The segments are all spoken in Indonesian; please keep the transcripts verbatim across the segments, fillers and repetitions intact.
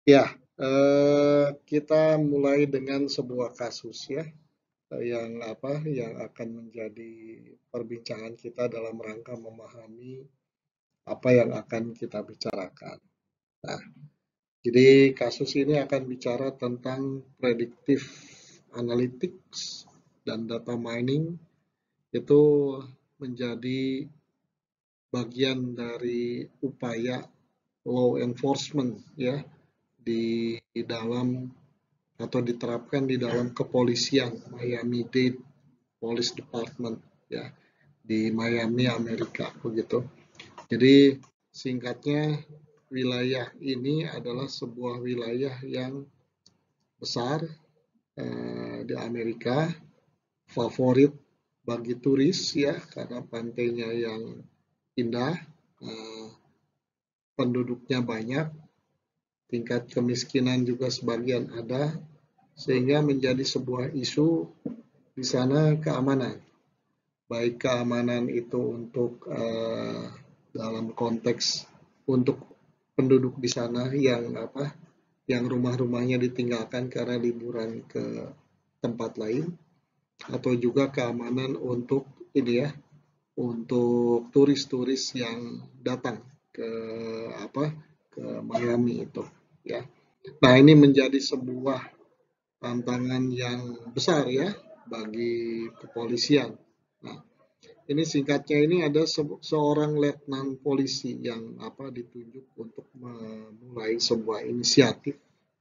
Ya, eh, kita mulai dengan sebuah kasus ya, eh, yang apa, yang akan menjadi perbincangan kita dalam rangka memahami apa yang akan kita bicarakan. Nah, jadi kasus ini akan bicara tentang predictive analytics dan data mining itu menjadi bagian dari upaya law enforcement ya di dalam atau diterapkan di dalam kepolisian Miami-Dade Police Department ya di Miami Amerika begitu. Jadi singkatnya wilayah ini adalah sebuah wilayah yang besar eh, di Amerika, favorit bagi turis ya karena pantainya yang indah, eh, penduduknya banyak, tingkat kemiskinan juga sebagian ada, sehingga menjadi sebuah isu di sana keamanan. Baik keamanan itu untuk eh, dalam konteks untuk penduduk di sana yang apa yang rumah-rumahnya ditinggalkan karena liburan ke tempat lain, atau juga keamanan untuk ini ya untuk turis-turis yang datang ke apa ke Miami itu ya. Nah, ini menjadi sebuah tantangan yang besar ya bagi kepolisian. Nah, ini singkatnya ini ada se- seorang letnan polisi yang apa ditunjuk untuk memulai sebuah inisiatif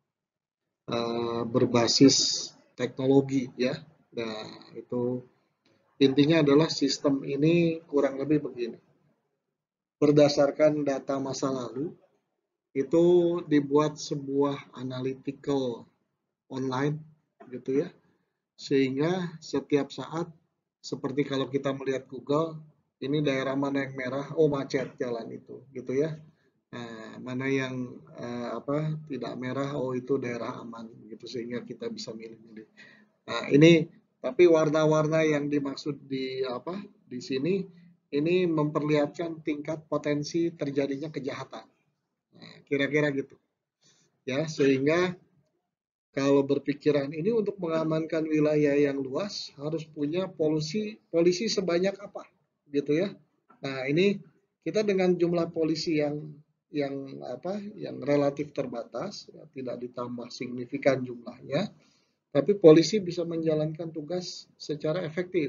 eh, berbasis teknologi ya. Nah, itu intinya adalah sistem ini kurang lebih begini. Berdasarkan data masa lalu, itu dibuat sebuah analytical online gitu ya. Sehingga setiap saat seperti kalau kita melihat Google, ini daerah mana yang merah, oh macet jalan itu gitu ya. Nah, mana yang eh, apa tidak merah, oh itu daerah aman gitu sehingga kita bisa milih-milih. Nah, ini tapi warna-warna yang dimaksud di apa di sini ini memperlihatkan tingkat potensi terjadinya kejahatan. Nah, kira-kira gitu ya sehingga kalau berpikiran ini untuk mengamankan wilayah yang luas harus punya polisi polisi sebanyak apa gitu ya. Nah, ini kita dengan jumlah polisi yang yang apa yang relatif terbatas ya, tidak ditambah signifikan jumlahnya, tapi polisi bisa menjalankan tugas secara efektif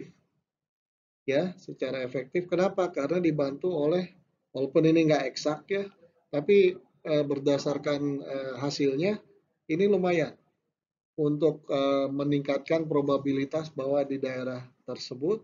ya, secara efektif. Kenapa? Karena dibantu oleh walaupun ini nggak eksak ya, tapi eh, berdasarkan eh, hasilnya ini lumayan untuk eh, meningkatkan probabilitas bahwa di daerah tersebut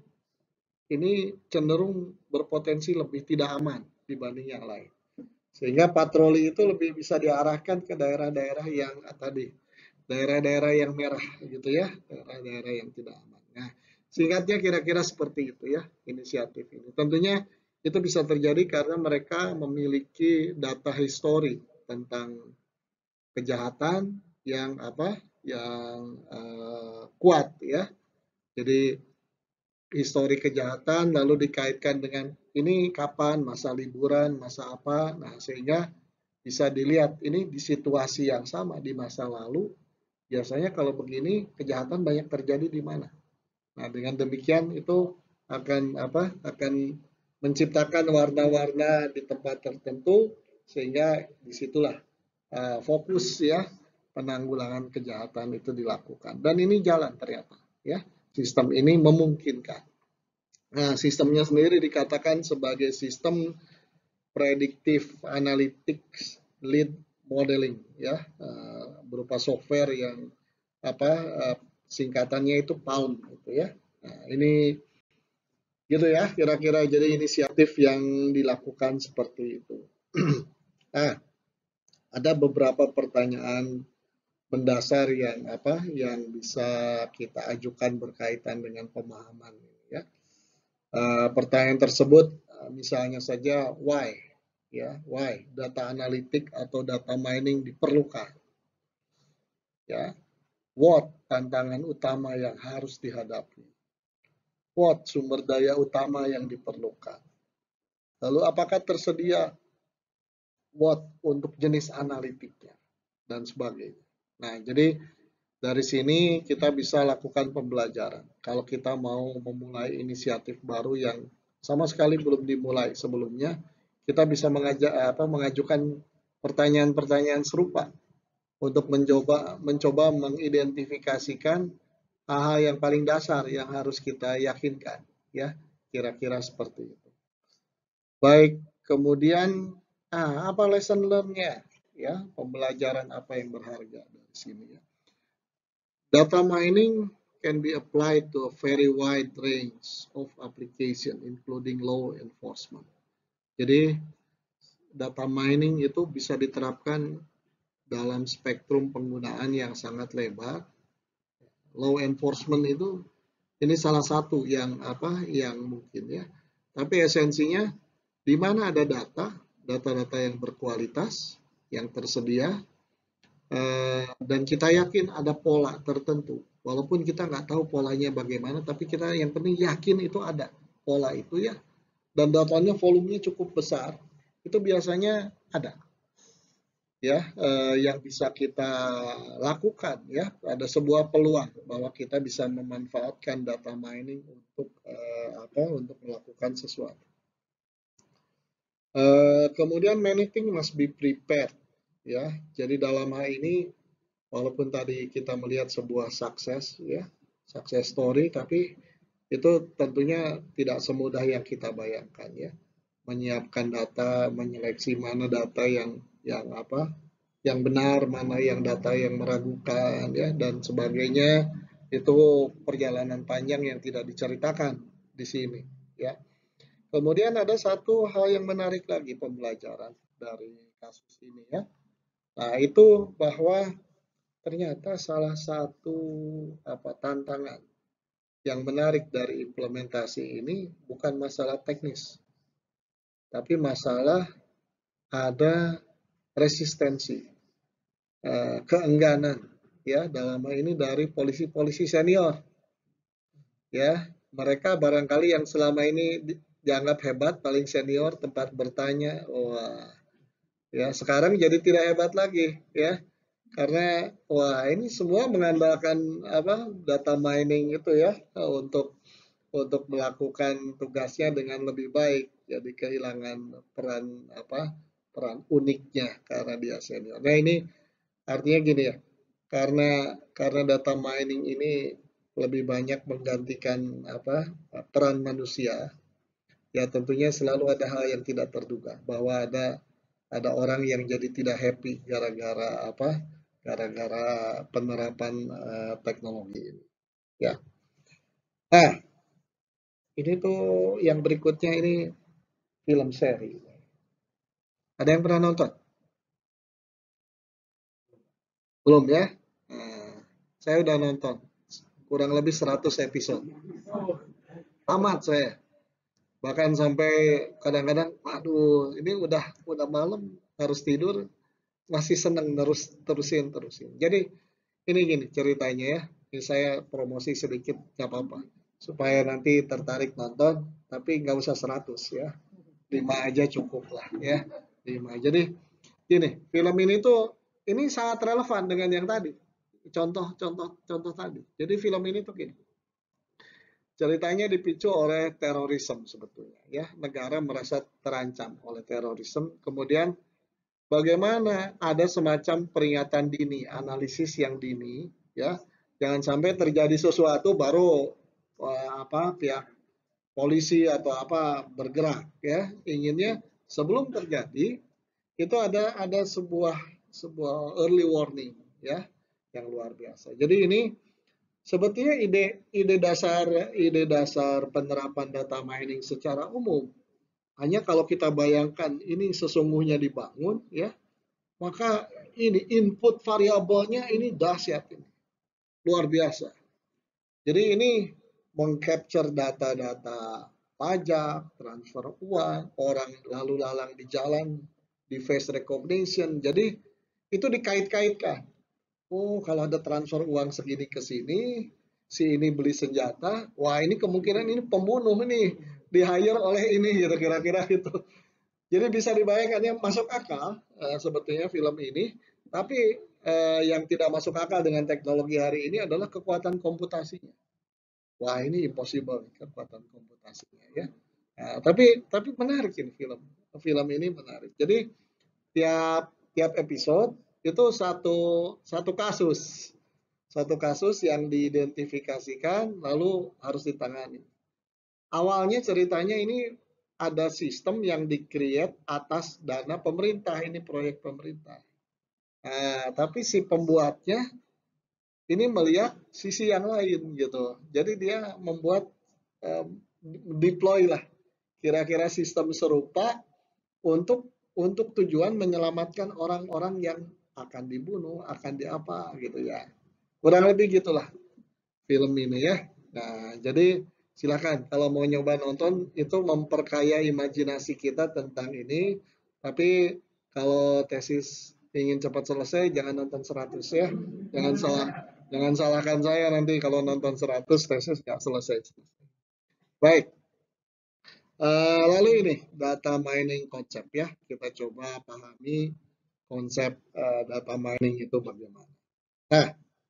ini cenderung berpotensi lebih tidak aman dibanding yang lain. Sehingga patroli itu lebih bisa diarahkan ke daerah-daerah yang ah, tadi, daerah-daerah yang merah gitu ya, daerah-daerah yang tidak aman. Nah, singkatnya kira-kira seperti itu ya inisiatif ini. Tentunya itu bisa terjadi karena mereka memiliki data histori tentang kejahatan yang apa yang uh, kuat ya. Jadi histori kejahatan lalu dikaitkan dengan ini kapan masa liburan, masa apa. Nah, sehingga bisa dilihat ini di situasi yang sama di masa lalu biasanya kalau begini kejahatan banyak terjadi di mana. Nah, dengan demikian itu akan apa akan menciptakan warna-warna di tempat tertentu sehingga disitulah uh, fokus ya penanggulangan kejahatan itu dilakukan dan ini jalan ternyata ya sistem ini memungkinkan. Nah, sistemnya sendiri dikatakan sebagai sistem predictive analytics lead modeling ya uh, berupa software yang apa uh, singkatannya itu PALM gitu ya. Nah, ini gitu ya kira-kira jadi inisiatif yang dilakukan seperti itu. Nah, ada beberapa pertanyaan mendasar yang apa yang bisa kita ajukan berkaitan dengan pemahaman ini ya. Uh, pertanyaan tersebut uh, misalnya saja why ya why data analitik atau data mining diperlukan ya, what tantangan utama yang harus dihadapi, what sumber daya utama yang diperlukan, lalu apakah tersedia what untuk jenis analitiknya, dan sebagainya. Nah, jadi dari sini kita bisa lakukan pembelajaran. Kalau kita mau memulai inisiatif baru yang sama sekali belum dimulai sebelumnya, kita bisa mengajak, apa, mengajukan pertanyaan-pertanyaan serupa untuk mencoba mencoba mengidentifikasikan hal-hal yang paling dasar yang harus kita yakinkan, ya, kira-kira seperti itu. Baik, kemudian ah, apa lesson learn-nya, ya, pembelajaran apa yang berharga dari sini, ya. Data mining can be applied to a very wide range of application, including law enforcement. Jadi, data mining itu bisa diterapkan dalam spektrum penggunaan yang sangat lebar. Law enforcement itu ini salah satu yang apa yang mungkin, ya. Tapi esensinya di mana ada data, data-data yang berkualitas yang tersedia, eh, dan kita yakin ada pola tertentu. Walaupun kita nggak tahu polanya bagaimana, tapi kita yang penting yakin itu ada pola itu, ya. Dan datanya volumenya cukup besar, itu biasanya ada, ya, eh, yang bisa kita lakukan, ya. Ada sebuah peluang bahwa kita bisa memanfaatkan data mining untuk eh, apa untuk melakukan sesuatu. Eh, kemudian many things must be prepared, ya. Jadi dalam hal ini walaupun tadi kita melihat sebuah sukses, ya, success story, tapi itu tentunya tidak semudah yang kita bayangkan, ya. Menyiapkan data, menyeleksi mana data yang yang apa yang benar, mana yang data yang meragukan, ya, dan sebagainya. Itu perjalanan panjang yang tidak diceritakan di sini, ya. Kemudian ada satu hal yang menarik lagi pembelajaran dari kasus ini, ya. Nah, itu bahwa ternyata salah satu apa tantangan yang menarik dari implementasi ini bukan masalah teknis, tapi masalah ada resistensi, eh, keengganan, ya, dalam hal ini dari polisi-polisi senior, ya. Mereka barangkali yang selama ini dianggap hebat, paling senior, tempat bertanya, wah, ya, sekarang jadi tidak hebat lagi, ya. Karena wah, ini semua mengandalkan apa data mining itu, ya, untuk untuk melakukan tugasnya dengan lebih baik. Jadi kehilangan peran apa peran uniknya karena dia senior. Nah, ini artinya gini, ya. Karena karena data mining ini lebih banyak menggantikan apa peran manusia, ya, tentunya selalu ada hal yang tidak terduga bahwa ada ada orang yang jadi tidak happy gara-gara apa gara-gara penerapan uh, teknologi ini, ya. Nah, ini tuh yang berikutnya ini film seri. Ada yang pernah nonton? Belum, ya? Nah, saya udah nonton kurang lebih seratus episode. Tamat saya. Bahkan sampai kadang-kadang, aduh, ini udah udah malam harus tidur, masih seneng terus terusin terusin. Jadi ini gini ceritanya, ya. Ini saya promosi sedikit, nggak apa-apa, supaya nanti tertarik nonton, tapi nggak usah seratus, ya. lima aja cukup lah, ya. lima. Jadi gini, film ini tuh ini sangat relevan dengan yang tadi. Contoh-contoh contoh tadi. Jadi film ini tuh gini. Ceritanya dipicu oleh terorisme sebetulnya, ya. Negara merasa terancam oleh terorisme. Kemudian bagaimana ada semacam peringatan dini, analisis yang dini, ya. Jangan sampai terjadi sesuatu baru wah, apa pihak polisi atau apa bergerak, ya. Inginnya sebelum terjadi itu ada ada sebuah sebuah early warning, ya, yang luar biasa. Jadi ini sebetulnya ide ide dasar ide dasar penerapan data mining secara umum. Hanya kalau kita bayangkan ini sesungguhnya dibangun, ya, maka ini input variabelnya ini dahsyat ini. Luar biasa. Jadi ini mengcapture data-data pajak, transfer uang, orang lalu lalang di jalan, di face recognition. Jadi itu dikait-kaitkan. Oh, kalau ada transfer uang segini ke sini, si ini beli senjata, wah ini kemungkinan ini pembunuh nih, di hire oleh ini, gitu kira-kira gitu. Jadi bisa dibayangkan yang masuk akal uh, sebetulnya film ini, tapi eh, yang tidak masuk akal dengan teknologi hari ini adalah kekuatan komputasinya. Wah, ini impossible kekuatan komputasinya ya. Nah, tapi tapi menarik ini film. Film ini menarik. Jadi tiap tiap episode itu satu satu kasus. Satu kasus yang diidentifikasikan lalu harus ditangani. Awalnya ceritanya ini ada sistem yang di-create atas dana pemerintah, ini proyek pemerintah. Nah, tapi si pembuatnya ini melihat sisi yang lain gitu. Jadi dia membuat um, deploy lah kira-kira sistem serupa untuk untuk tujuan menyelamatkan orang-orang yang akan dibunuh, akan diapa gitu ya. Kurang lebih gitulah film ini ya. Nah, jadi silakan kalau mau nyoba nonton itu memperkaya imajinasi kita tentang ini. Tapi kalau tesis ingin cepat selesai jangan nonton seratus ya. Jangan salah jangan salahkan saya nanti kalau nonton seratus tesis nggak selesai. Baik. Uh, lalu ini data mining konsep ya. Kita coba pahami konsep uh, data mining itu bagaimana. Nah,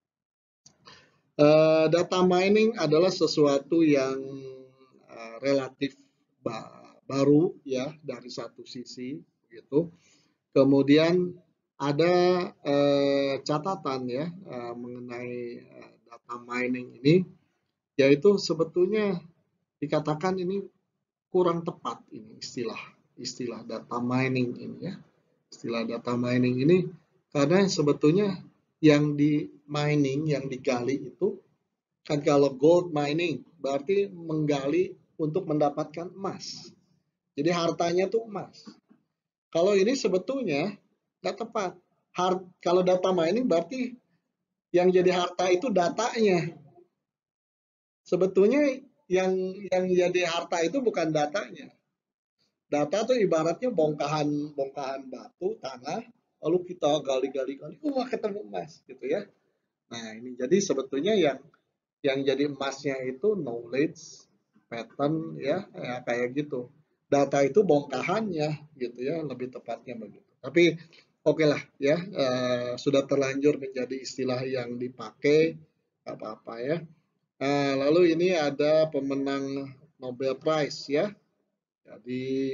Uh, data mining adalah sesuatu yang uh, relatif ba baru ya dari satu sisi gitu. Kemudian ada uh, catatan ya uh, mengenai uh, data mining ini, yaitu sebetulnya dikatakan ini kurang tepat ini istilah istilah data mining ini ya. Istilah data mining ini karena sebetulnya yang di mining, yang digali itu kan kalau gold mining berarti menggali untuk mendapatkan emas. Jadi hartanya tuh emas. Kalau ini sebetulnya nggak tepat. Hard, kalau data mining berarti yang jadi harta itu datanya. Sebetulnya yang yang jadi harta itu bukan datanya. Data tuh ibaratnya bongkahan bongkahan batu, tanah, lalu kita gali-gali gali, wah ketemu emas gitu ya. Nah, ini jadi sebetulnya yang yang jadi emasnya itu knowledge, pattern ya, ya kayak gitu. Data itu bongkahannya gitu ya, lebih tepatnya begitu. Tapi oke okay lah ya, uh, sudah terlanjur menjadi istilah yang dipakai, nggak apa-apa ya. Nah, lalu ini ada pemenang Nobel Prize ya. Jadi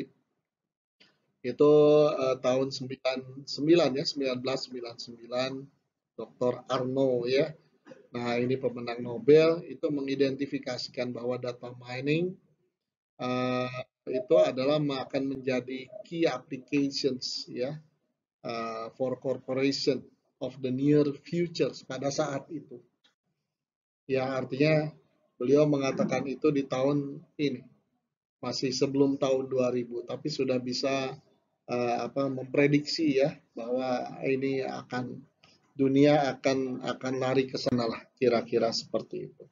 itu uh, tahun sembilan puluh sembilan ya, seribu sembilan ratus sembilan puluh sembilan, doktor Arno ya. Nah, ini pemenang Nobel itu mengidentifikasikan bahwa data mining uh, itu adalah akan menjadi key applications ya uh, for corporation of the near future pada saat itu. Ya, artinya beliau mengatakan itu di tahun ini, masih sebelum tahun dua ribu, tapi sudah bisa uh, apa memprediksi ya bahwa ini akan dunia akan akan lari ke sana lah kira-kira seperti itu.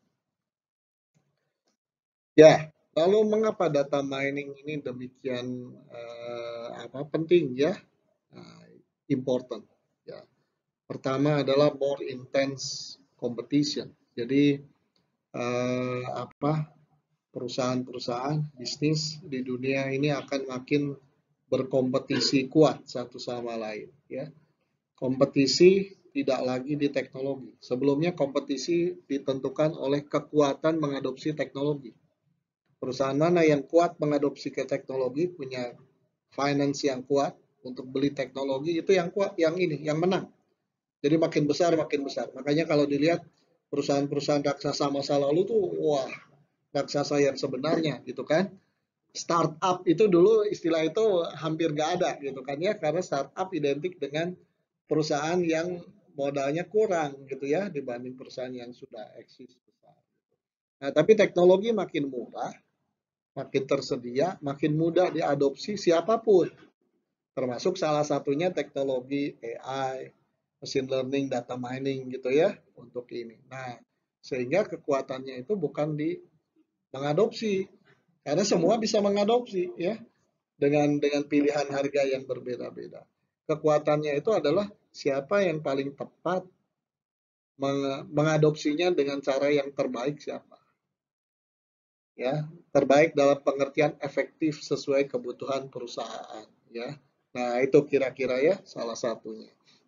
Ya, lalu mengapa data mining ini demikian uh, apa penting ya, uh, important ya. Pertama adalah more intense competition. Jadi uh, apa perusahaan-perusahaan bisnis di dunia ini akan makin berkompetisi kuat satu sama lain ya. Kompetisi tidak lagi di teknologi. Sebelumnya kompetisi ditentukan oleh kekuatan mengadopsi teknologi. Perusahaan mana yang kuat mengadopsi ke teknologi, punya finance yang kuat untuk beli teknologi, itu yang kuat, yang ini, yang menang. Jadi makin besar, makin besar. Makanya kalau dilihat perusahaan-perusahaan raksasa masa lalu tuh, wah, raksasa yang sebenarnya gitu kan. Startup itu dulu istilah itu hampir gak ada gitu kan ya, karena startup identik dengan perusahaan yang modalnya kurang gitu ya dibanding perusahaan yang sudah eksis besar. Nah, tapi teknologi makin murah, makin tersedia, makin mudah diadopsi siapapun. Termasuk salah satunya teknologi A I, machine learning, data mining gitu ya untuk ini. Nah, sehingga kekuatannya itu bukan di mengadopsi, karena semua bisa mengadopsi ya dengan dengan pilihan harga yang berbeda-beda. Kekuatannya itu adalah siapa yang paling tepat mengadopsinya dengan cara yang terbaik siapa. Ya, terbaik dalam pengertian efektif sesuai kebutuhan perusahaan ya. Nah, itu kira-kira ya salah satunya.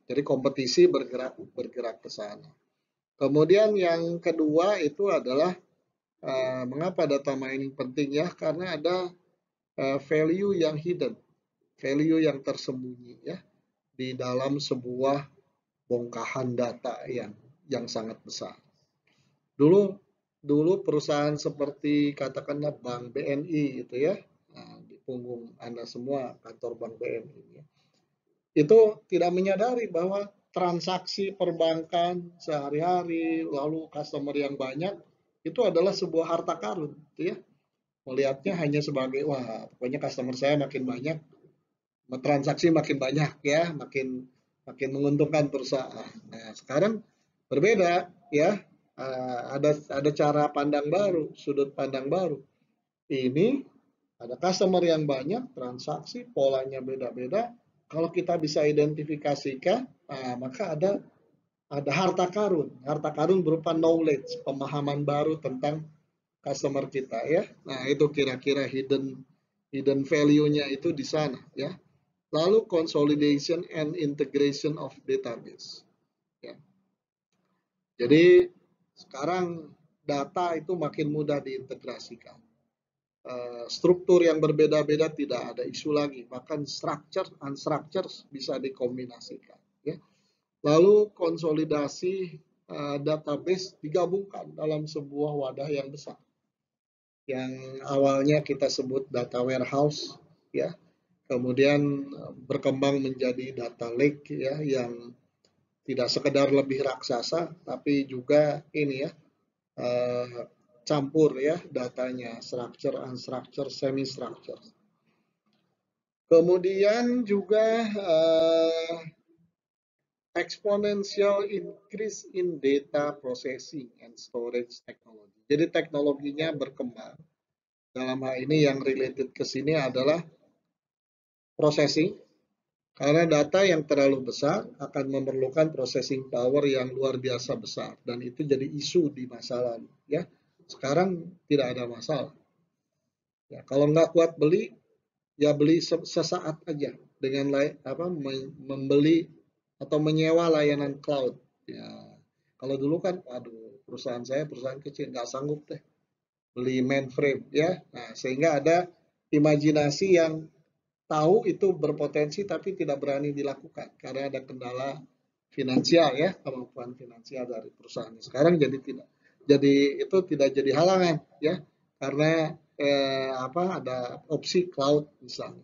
Jadi kompetisi bergerak bergerak ke sana. Kemudian yang kedua itu adalah uh, mengapa data mining penting ya? Karena ada uh, value yang hidden, value yang tersembunyi ya di dalam sebuah bongkahan data yang yang sangat besar. Dulu dulu perusahaan seperti katakanlah Bank B N I itu ya, nah, di punggung Anda semua kantor Bank B N I ya, itu tidak menyadari bahwa transaksi perbankan sehari-hari lalu customer yang banyak itu adalah sebuah harta karun, gitu ya. Melihatnya hanya sebagai wah pokoknya customer saya makin banyak, transaksi makin banyak ya, makin makin menguntungkan perusahaan. Nah, sekarang berbeda ya. Uh, ada ada cara pandang baru, sudut pandang baru. Ini ada customer yang banyak, transaksi polanya beda-beda. Kalau kita bisa identifikasikan, nah, maka ada ada harta karun. Harta karun berupa knowledge, pemahaman baru tentang customer kita ya. Nah, itu kira-kira hidden hidden value-nya itu di sana ya. Lalu consolidation and integration of database. Ya. Jadi sekarang data itu makin mudah diintegrasikan. Uh, struktur yang berbeda-beda tidak ada isu lagi, bahkan structure, unstructured bisa dikombinasikan. Ya. Lalu konsolidasi uh, database digabungkan dalam sebuah wadah yang besar. Yang awalnya kita sebut data warehouse, ya, kemudian berkembang menjadi data lake ya yang tidak sekedar lebih raksasa tapi juga ini ya uh, campur ya datanya structure, unstructured, semi structure. Kemudian juga uh, exponential increase in data processing and storage technology. Jadi teknologinya berkembang. Dalam hal ini yang related ke sini adalah processing, karena data yang terlalu besar akan memerlukan processing power yang luar biasa besar dan itu jadi isu di masa lalu ya. Sekarang tidak ada masalah. Ya, kalau nggak kuat beli, ya beli sesaat aja dengan apa membeli atau menyewa layanan cloud. Ya, kalau dulu kan, aduh perusahaan saya perusahaan kecil nggak sanggup deh beli mainframe ya. Nah, sehingga ada imajinasi yang tahu itu berpotensi tapi tidak berani dilakukan karena ada kendala finansial ya, kemampuan finansial dari perusahaan. Sekarang jadi tidak, jadi itu tidak jadi halangan ya, karena eh, apa ada opsi cloud misalnya.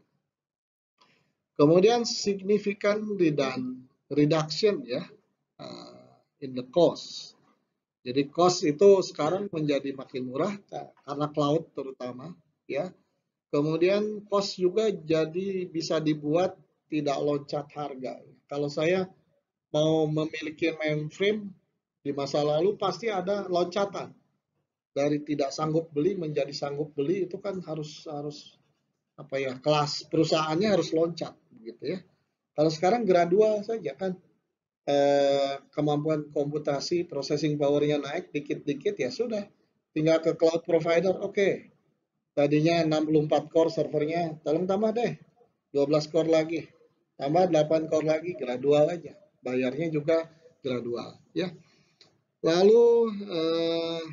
Kemudian significant reduction ya uh, in the cost. Jadi cost itu sekarang menjadi makin murah karena cloud terutama ya. Kemudian cost juga jadi bisa dibuat tidak loncat harga. Kalau saya mau memiliki mainframe di masa lalu pasti ada loncatan. Dari tidak sanggup beli menjadi sanggup beli itu kan harus harus apa ya, kelas perusahaannya harus loncat gitu ya. Kalau sekarang gradual saja kan, eh, kemampuan komputasi processing powernya naik dikit-dikit ya sudah, tinggal ke cloud provider. Oke, okay. Tadinya enam puluh empat core servernya, tolong tambah deh dua belas core lagi, tambah delapan core lagi, gradual aja, bayarnya juga gradual ya. Lalu eh,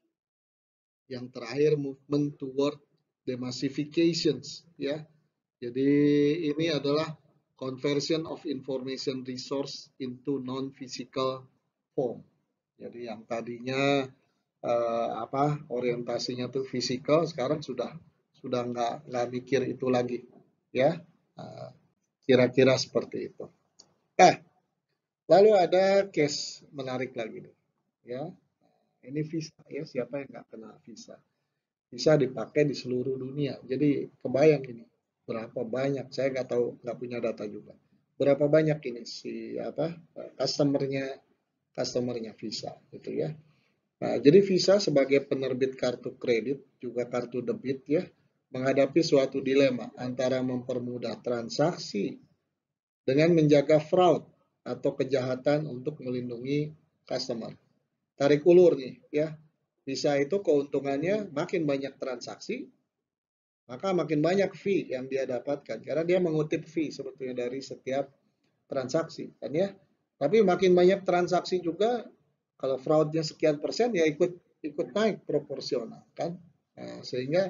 yang terakhir movement toward demassifications ya. Jadi ini adalah conversion of information resource into non-physical form. Jadi yang tadinya eh, apa orientasinya tuh physical, sekarang sudah sudah nggak nggak mikir itu lagi, ya. Eh, kira-kira seperti itu. Eh, lalu ada case menarik lagi nih, ya. Ini visa ya, siapa yang nggak kena visa? Bisa dipakai di seluruh dunia. Jadi kebayang ini berapa banyak, saya nggak tahu, nggak punya data juga. Berapa banyak ini si apa customernya customernya Visa gitu ya. Nah, jadi Visa sebagai penerbit kartu kredit juga kartu debit ya menghadapi suatu dilema antara mempermudah transaksi dengan menjaga fraud atau kejahatan untuk melindungi customer. Tarik ulur nih ya. Visa itu keuntungannya makin banyak transaksi, maka makin banyak fee yang dia dapatkan. Karena dia mengutip fee sebetulnya dari setiap transaksi kan ya. Tapi makin banyak transaksi juga, kalau fraudnya sekian persen ya ikut ikut naik proporsional kan. Nah, sehingga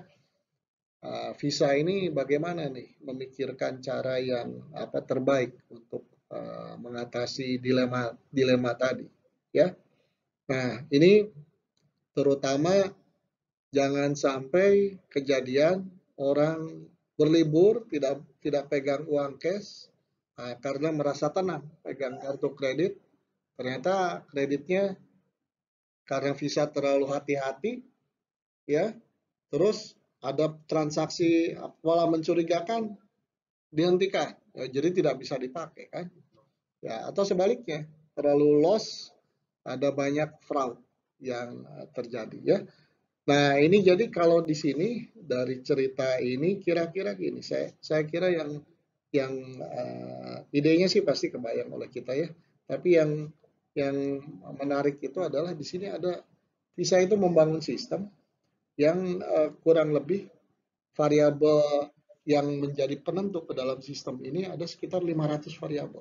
uh, Visa ini bagaimana nih memikirkan cara yang apa terbaik untuk uh, mengatasi dilema dilema tadi ya. Nah, ini terutama jangan sampai kejadian orang berlibur tidak tidak pegang uang cash, nah, karena merasa tenang pegang kartu kredit, ternyata kreditnya karena Visa terlalu hati-hati ya, terus ada transaksi pola mencurigakan dihentikan, ya, jadi tidak bisa dipakai kan, ya atau sebaliknya terlalu loss, ada banyak fraud yang eh, terjadi ya. Nah, ini jadi kalau di sini dari cerita ini kira-kira gini, saya saya kira yang yang uh, idenya sih pasti kebayang oleh kita ya. Tapi yang yang menarik itu adalah di sini ada Visa itu membangun sistem yang uh, kurang lebih variabel yang menjadi penentu ke dalam sistem ini ada sekitar lima ratus variabel.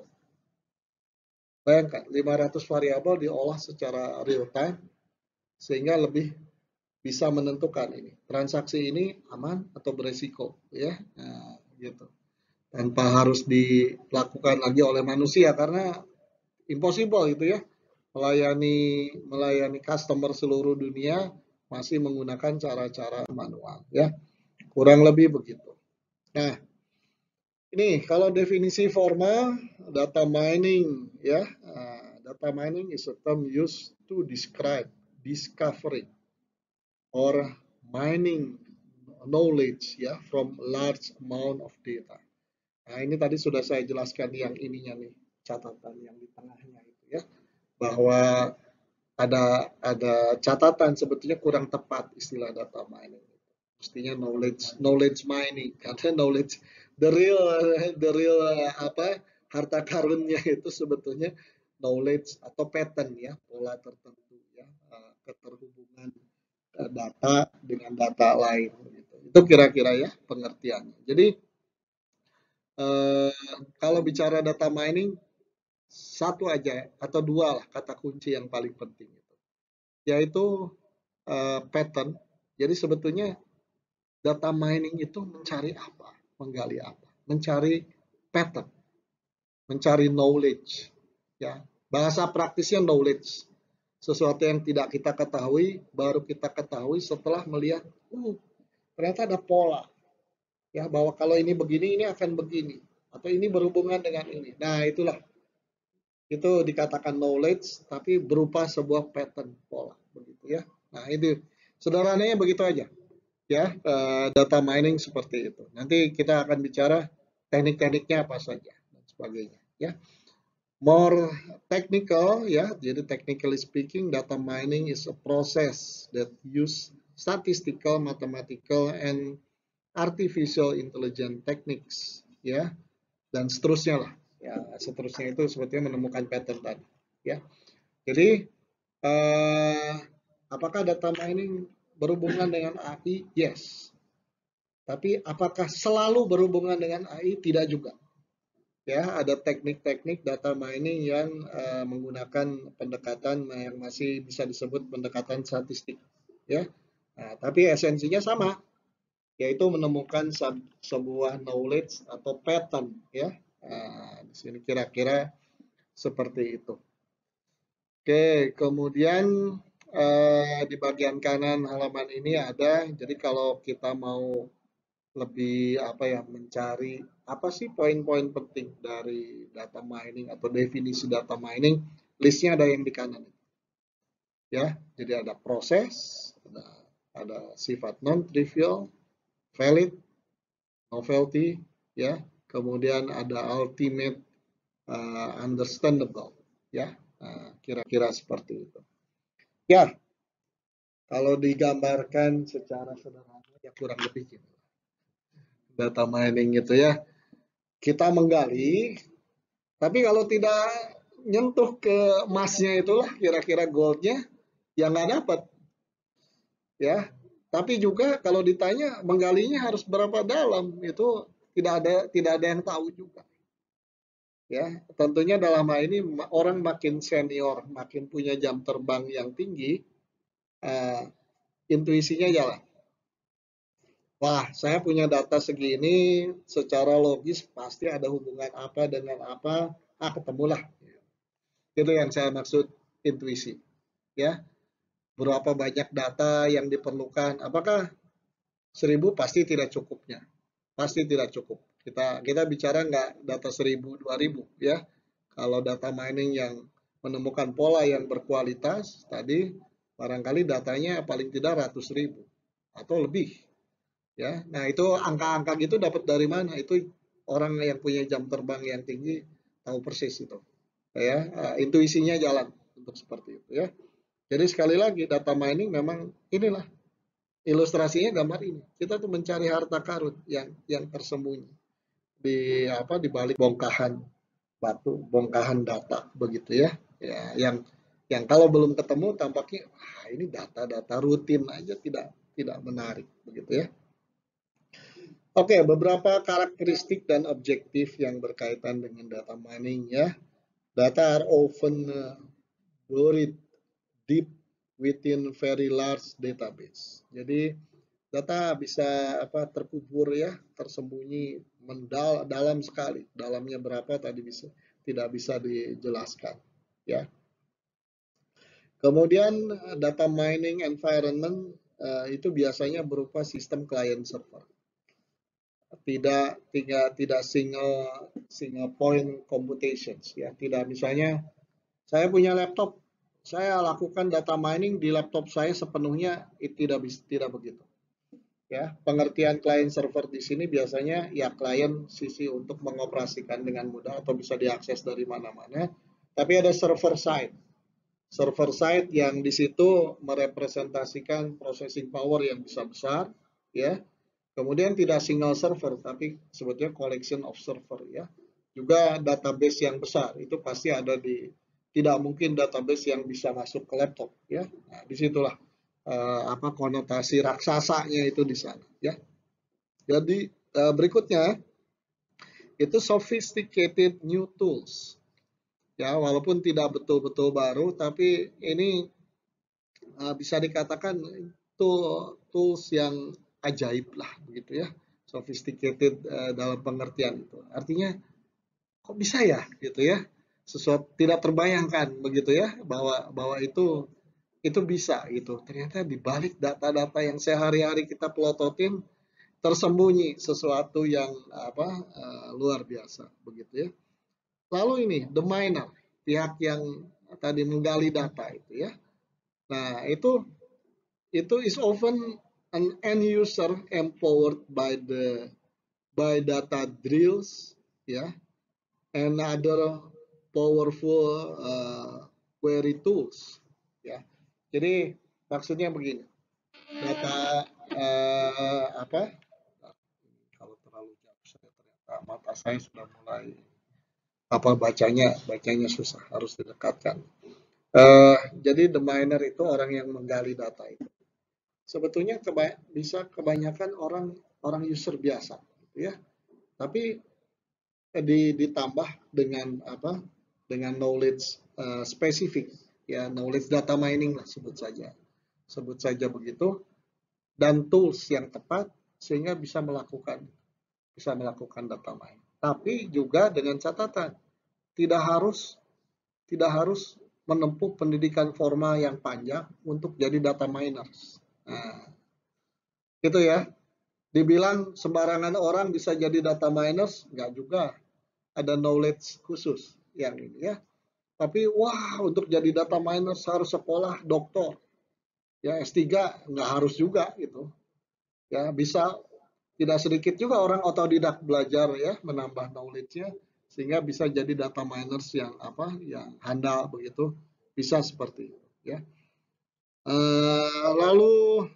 Bayangkan, lima ratus variabel diolah secara real time sehingga lebih bisa menentukan ini transaksi ini aman atau beresiko ya, nah, gitu, tanpa harus dilakukan lagi oleh manusia karena impossible itu ya, melayani melayani customer seluruh dunia masih menggunakan cara-cara manual ya, kurang lebih begitu. Nah, ini kalau definisi formal data mining ya, uh, data mining is a term used to describe discovering or mining knowledge ya from large amount of data. Nah, ini tadi sudah saya jelaskan yang ininya nih, catatan yang di tengahnya itu ya, bahwa ada ada catatan sebetulnya kurang tepat istilah data mining. Mestinya knowledge knowledge mining karena knowledge the real the real apa harta karunnya itu sebetulnya knowledge atau pattern ya, pola tertentu ya, eh, keterhubungan eh, data dengan data lain gitu. Itu kira-kira ya pengertiannya. Jadi eh, kalau bicara data mining satu aja atau dua lah kata kunci yang paling penting itu, yaitu eh, pattern. Jadi sebetulnya data mining itu mencari apa, menggali apa, mencari pattern, mencari knowledge, ya bahasa praktisnya knowledge, sesuatu yang tidak kita ketahui baru kita ketahui setelah melihat, uh ternyata ada pola, ya bahwa kalau ini begini ini akan begini atau ini berhubungan dengan ini. Nah itulah itu dikatakan knowledge tapi berupa sebuah pattern pola begitu ya. Nah itu sederhananya begitu aja ya, uh, data mining seperti itu. Nanti kita akan bicara teknik-tekniknya apa saja dan sebagainya ya. More technical ya, jadi technically speaking data mining is a process that use statistical, mathematical and artificial intelligence techniques ya, dan seterusnya lah ya, seterusnya itu sebetulnya menemukan pattern tadi ya. Jadi eh, apakah data mining berhubungan dengan A I? Yes. Tapi apakah selalu berhubungan dengan A I? Tidak juga. Ya, ada teknik-teknik data mining yang uh, menggunakan pendekatan yang masih bisa disebut pendekatan statistik. Ya, nah, tapi esensinya sama, yaitu menemukan sebuah knowledge atau pattern. Ya, nah, di sini kira-kira seperti itu. Oke, kemudian uh, di bagian kanan halaman ini ada, jadi kalau kita mau lebih apa ya, mencari apa sih poin-poin penting dari data mining atau definisi data mining, listnya ada yang di kanan ya. Jadi ada proses, ada, ada sifat non trivial, valid, novelty ya, kemudian ada ultimate, uh, understandable ya. Nah, kira-kira seperti itu ya, kalau digambarkan secara sederhana ya kurang lebih gitu data mining itu ya, kita menggali. Tapi kalau tidak nyentuh ke emasnya itulah kira-kira goldnya, ya nggak dapat. Ya, tapi juga kalau ditanya menggalinya harus berapa dalam, itu tidak ada tidak ada yang tahu juga. Ya, tentunya dalam hal ini orang makin senior, makin punya jam terbang yang tinggi, uh, intuisinya jalan. Wah, saya punya data segini, secara logis pasti ada hubungan apa dengan apa, ah ketemulah. Itu yang saya maksud intuisi. Ya, berapa banyak data yang diperlukan? Apakah seribu pasti tidak cukupnya? Pasti tidak cukup. Kita kita bicara nggak data seribu, dua ribu ya. Kalau data mining yang menemukan pola yang berkualitas, tadi barangkali datanya paling tidak ratus ribu atau lebih. Ya, nah itu angka-angka gitu dapat dari mana? Itu orang yang punya jam terbang yang tinggi tahu persis itu. Ya, uh, intuisinya jalan untuk seperti itu ya. Jadi sekali lagi data mining memang inilah ilustrasinya gambar ini. Kita tuh mencari harta karun yang yang tersembunyi di apa di balik bongkahan batu, bongkahan data begitu ya. Ya, yang yang kalau belum ketemu tampaknya ah, ini data-data rutin aja tidak tidak menarik begitu ya. Oke, beberapa karakteristik dan objektif yang berkaitan dengan data mining ya. Data are often uh, buried deep within very large database. Jadi data bisa apa terkubur ya, tersembunyi mendal dalam sekali. Dalamnya berapa tadi bisa tidak bisa dijelaskan ya. Kemudian data mining environment uh, itu biasanya berupa sistem client server. Tidak tidak tidak single single point computations ya. Tidak misalnya saya punya laptop, saya lakukan data mining di laptop saya sepenuhnya, itu tidak bisa tidak begitu. Ya, pengertian client server di sini biasanya ya klien sisi untuk mengoperasikan dengan mudah atau bisa diakses dari mana-mana. Tapi ada server side. Server side yang di situ merepresentasikan processing power yang bisa besar, ya. Kemudian tidak single server, tapi sebetulnya collection of server, ya. Juga database yang besar, itu pasti ada di, tidak mungkin database yang bisa masuk ke laptop, ya. Nah, disitulah uh, apa konotasi raksasanya itu di sana, ya. Jadi uh, berikutnya itu sophisticated new tools. Ya, walaupun tidak betul-betul baru, tapi ini uh, bisa dikatakan itu tools yang ajaib lah, begitu ya, sophisticated uh, dalam pengertian itu. Artinya, kok bisa ya, gitu ya, sesuatu tidak terbayangkan, begitu ya, bahwa bahwa itu itu bisa gitu. Ternyata di balik data-data yang sehari-hari kita pelototin tersembunyi sesuatu yang apa uh, luar biasa, begitu ya. Lalu ini the miner, pihak yang tadi menggali data itu ya. Nah, itu itu is often an end user empowered by the by data drills ya, and other powerful uh, query tools ya. Jadi maksudnya begini, data uh, apa? Kalau terlalu jauh saya ternyata mata saya sudah mulai apa bacanya bacanya susah, harus didekatkan. Uh, jadi the miner itu orang yang menggali data itu. Sebetulnya keba bisa kebanyakan orang orang user biasa, gitu ya. Tapi eh, di, ditambah dengan apa? Dengan knowledge uh, spesifik, ya knowledge data mining lah sebut saja, sebut saja begitu, dan tools yang tepat sehingga bisa melakukan bisa melakukan data mining. Tapi juga dengan catatan tidak harus tidak harus menempuh pendidikan formal yang panjang untuk jadi data miners. Nah, itu ya. Dibilang sembarangan orang bisa jadi data miners, nggak juga. Ada knowledge khusus yang ini ya. Tapi wah untuk jadi data miners harus sekolah doktor. Ya S tiga nggak harus juga gitu. Ya bisa tidak sedikit juga orang otodidak belajar ya menambah knowledge-nya sehingga bisa jadi data miners yang apa yang handal begitu bisa seperti itu ya. Uh, lalu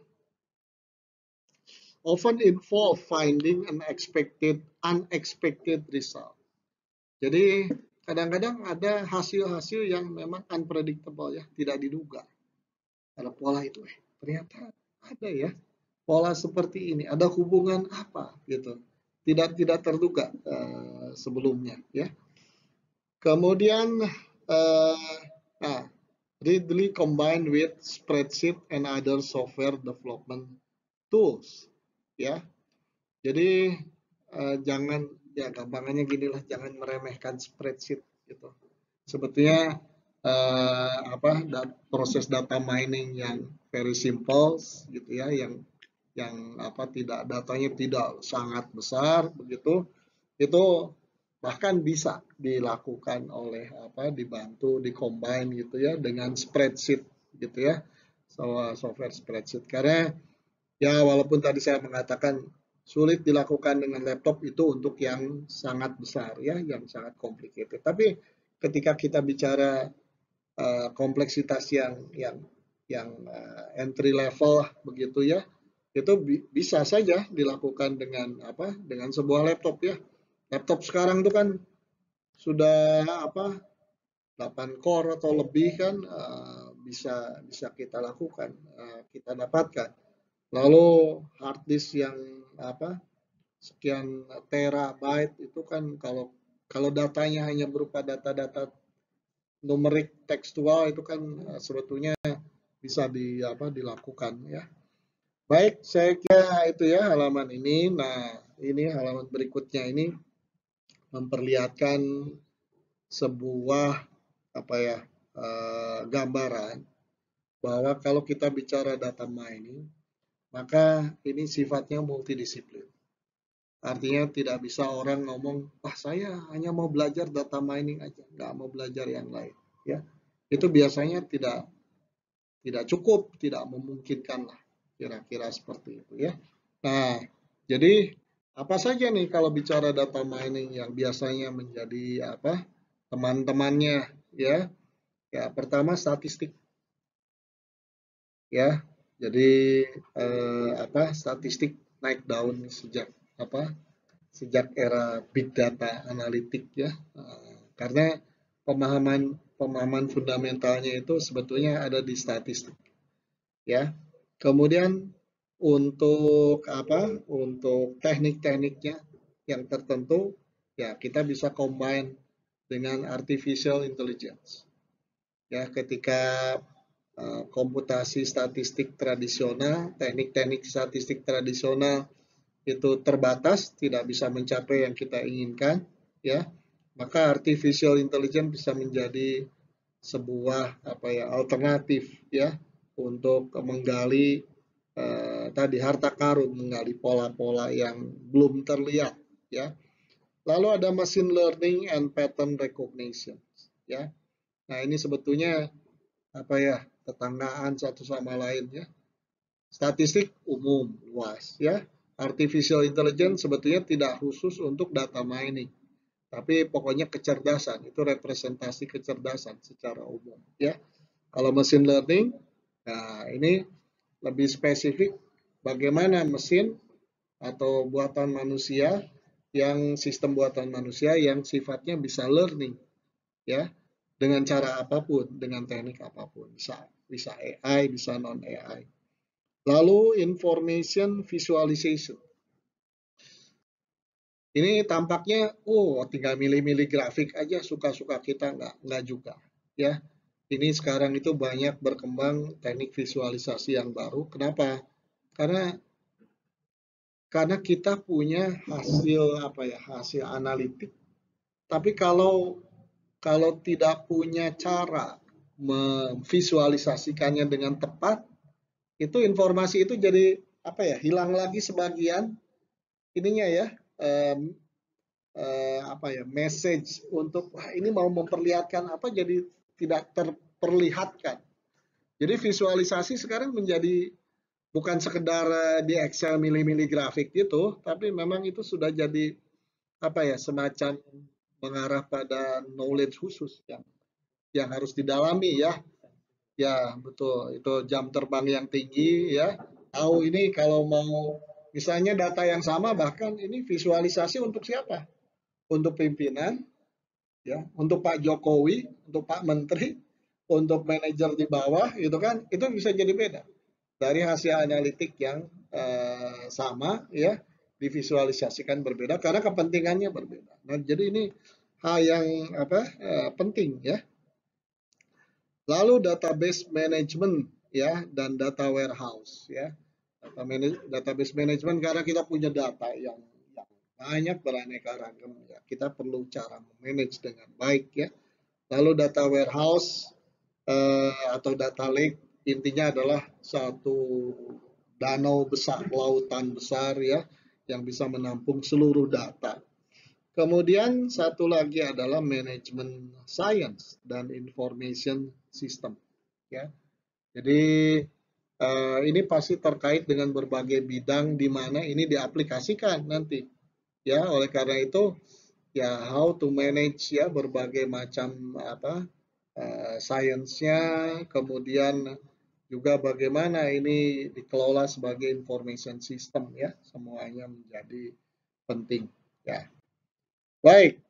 often involve finding unexpected unexpected result. Jadi kadang-kadang ada hasil-hasil yang memang unpredictable ya, tidak diduga. Ada pola itu, eh ternyata ada ya pola seperti ini, ada hubungan apa gitu, tidak tidak terduga uh, sebelumnya ya. Kemudian uh, nah, readily combined with spreadsheet and other software development tools, ya. Jadi uh, jangan, ya gampangannya gini lah, jangan meremehkan spreadsheet gitu. Sebetulnya uh, apa da proses data mining yang very simple gitu ya, yang yang apa tidak datanya tidak sangat besar begitu, itu bahkan bisa dilakukan oleh apa dibantu di-combine gitu ya dengan spreadsheet gitu ya, so, software spreadsheet. Karena ya walaupun tadi saya mengatakan sulit dilakukan dengan laptop itu untuk yang sangat besar ya, yang sangat complicated. Tapi ketika kita bicara uh, kompleksitas yang yang yang uh, entry level begitu ya, itu bi bisa saja dilakukan dengan apa dengan sebuah laptop ya. Laptop sekarang itu kan sudah apa delapan core atau lebih kan, uh, bisa bisa kita lakukan, uh, kita dapatkan. Lalu hard disk yang apa sekian terabyte itu kan, kalau kalau datanya hanya berupa data-data numerik tekstual itu kan uh, sebetulnya bisa di apa dilakukan ya. Baik, saya kira itu ya halaman ini. Nah, ini halaman berikutnya ini memperlihatkan sebuah apa ya uh, gambaran bahwa kalau kita bicara data mining, maka ini sifatnya multidisiplin. Artinya tidak bisa orang ngomong, ah saya hanya mau belajar data mining aja, nggak mau belajar yang lain. Ya, itu biasanya tidak tidak cukup, tidak memungkinkan lah, kira-kira seperti itu ya. Nah, jadi apa saja nih kalau bicara data mining yang biasanya menjadi apa teman-temannya ya? Ya, pertama statistik ya. Jadi eh, apa statistik naik daun sejak apa sejak era big data analitik ya. Eh, karena pemahaman pemahaman fundamentalnya itu sebetulnya ada di statistik ya. Kemudian untuk apa? Untuk teknik-tekniknya yang tertentu ya kita bisa combine dengan artificial intelligence. Ya, ketika uh, komputasi statistik tradisional, teknik-teknik statistik tradisional itu terbatas, tidak bisa mencapai yang kita inginkan, ya, maka artificial intelligence bisa menjadi sebuah apa ya alternatif ya untuk menggali uh, tadi harta karun, menggali pola-pola yang belum terlihat, ya. Lalu ada machine learning and pattern recognition, ya. Nah, ini sebetulnya apa ya tetanggaan satu sama lain ya. Statistik umum luas ya. Artificial intelligence sebetulnya tidak khusus untuk data mining, tapi pokoknya kecerdasan itu representasi kecerdasan secara umum ya. Kalau machine learning, nah ini lebih spesifik bagaimana mesin atau buatan manusia yang sistem buatan manusia yang sifatnya bisa learning ya dengan cara apapun, dengan teknik apapun, bisa bisa A I, bisa non A I. Lalu information visualization. Ini tampaknya, oh tinggal milih-milih grafik aja suka-suka kita, nggak, nggak juga. Ya, ini sekarang itu banyak berkembang teknik visualisasi yang baru. Kenapa? Karena karena kita punya hasil apa ya, hasil analitik. Tapi kalau kalau tidak punya cara memvisualisasikannya dengan tepat, itu informasi itu jadi apa ya hilang lagi sebagian ininya ya um, uh, apa ya message untuk wah ini mau memperlihatkan apa jadi tidak terperlihatkan. Jadi visualisasi sekarang menjadi bukan sekedar di Excel milih-milih grafik gitu, tapi memang itu sudah jadi apa ya semacam mengarah pada knowledge khusus yang yang harus didalami ya. Ya, betul. Itu jam terbang yang tinggi ya. Tahu ini kalau mau misalnya data yang sama bahkan ini visualisasi untuk siapa? Untuk pimpinan ya, untuk Pak Jokowi, untuk Pak Menteri, untuk manajer di bawah gitu kan. Itu bisa jadi beda dari hasil analitik yang eh, sama ya divisualisasikan berbeda karena kepentingannya berbeda. Nah, jadi ini hal yang apa uh, penting ya. Lalu database management ya dan data warehouse ya. Data manage, database management karena kita punya data yang, yang banyak beraneka ragam ya. Kita perlu cara manage dengan baik ya. Lalu data warehouse eh, atau data lake intinya adalah satu danau besar, lautan besar ya yang bisa menampung seluruh data. Kemudian satu lagi adalah manajemen science dan information system ya. Jadi uh, ini pasti terkait dengan berbagai bidang di mana ini diaplikasikan nanti ya. Oleh karena itu ya how to manage ya berbagai macam apa uh, sainsnya, kemudian juga bagaimana ini dikelola sebagai information system ya, semuanya menjadi penting ya. Baik,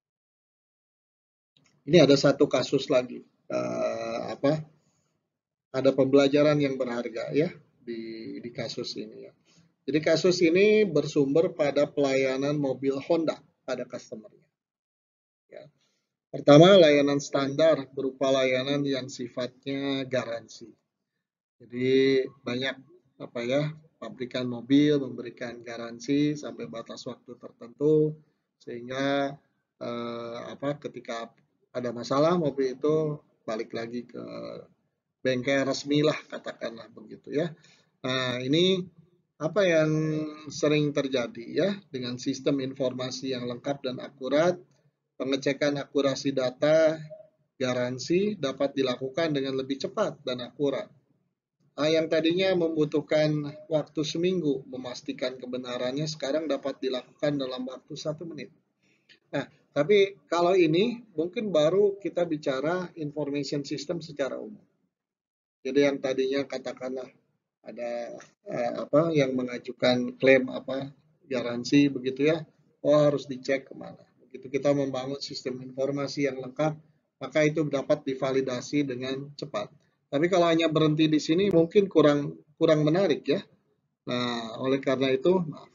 ini ada satu kasus lagi uh, apa ada pembelajaran yang berharga ya di, di kasus ini ya. Jadi kasus ini bersumber pada pelayanan mobil Honda pada customer-nya. Ya. Pertama, layanan standar berupa layanan yang sifatnya garansi. Jadi banyak apa ya pabrikan mobil memberikan garansi sampai batas waktu tertentu sehingga eh, apa ketika ada masalah mobil itu balik lagi ke bengkel resmi lah katakanlah begitu ya. Nah ini apa yang sering terjadi ya dengan sistem informasi yang lengkap dan akurat, pengecekan akurasi data garansi dapat dilakukan dengan lebih cepat dan akurat. Nah, yang tadinya membutuhkan waktu seminggu memastikan kebenarannya sekarang dapat dilakukan dalam waktu satu menit. Nah, tapi kalau ini mungkin baru kita bicara information system secara umum. Jadi yang tadinya katakanlah ada eh, apa yang mengajukan klaim apa garansi begitu ya, oh harus dicek kemana. Begitu kita membangun sistem informasi yang lengkap, maka itu dapat divalidasi dengan cepat. Tapi kalau hanya berhenti di sini mungkin kurang kurang menarik ya. Nah, oleh karena itu, maaf,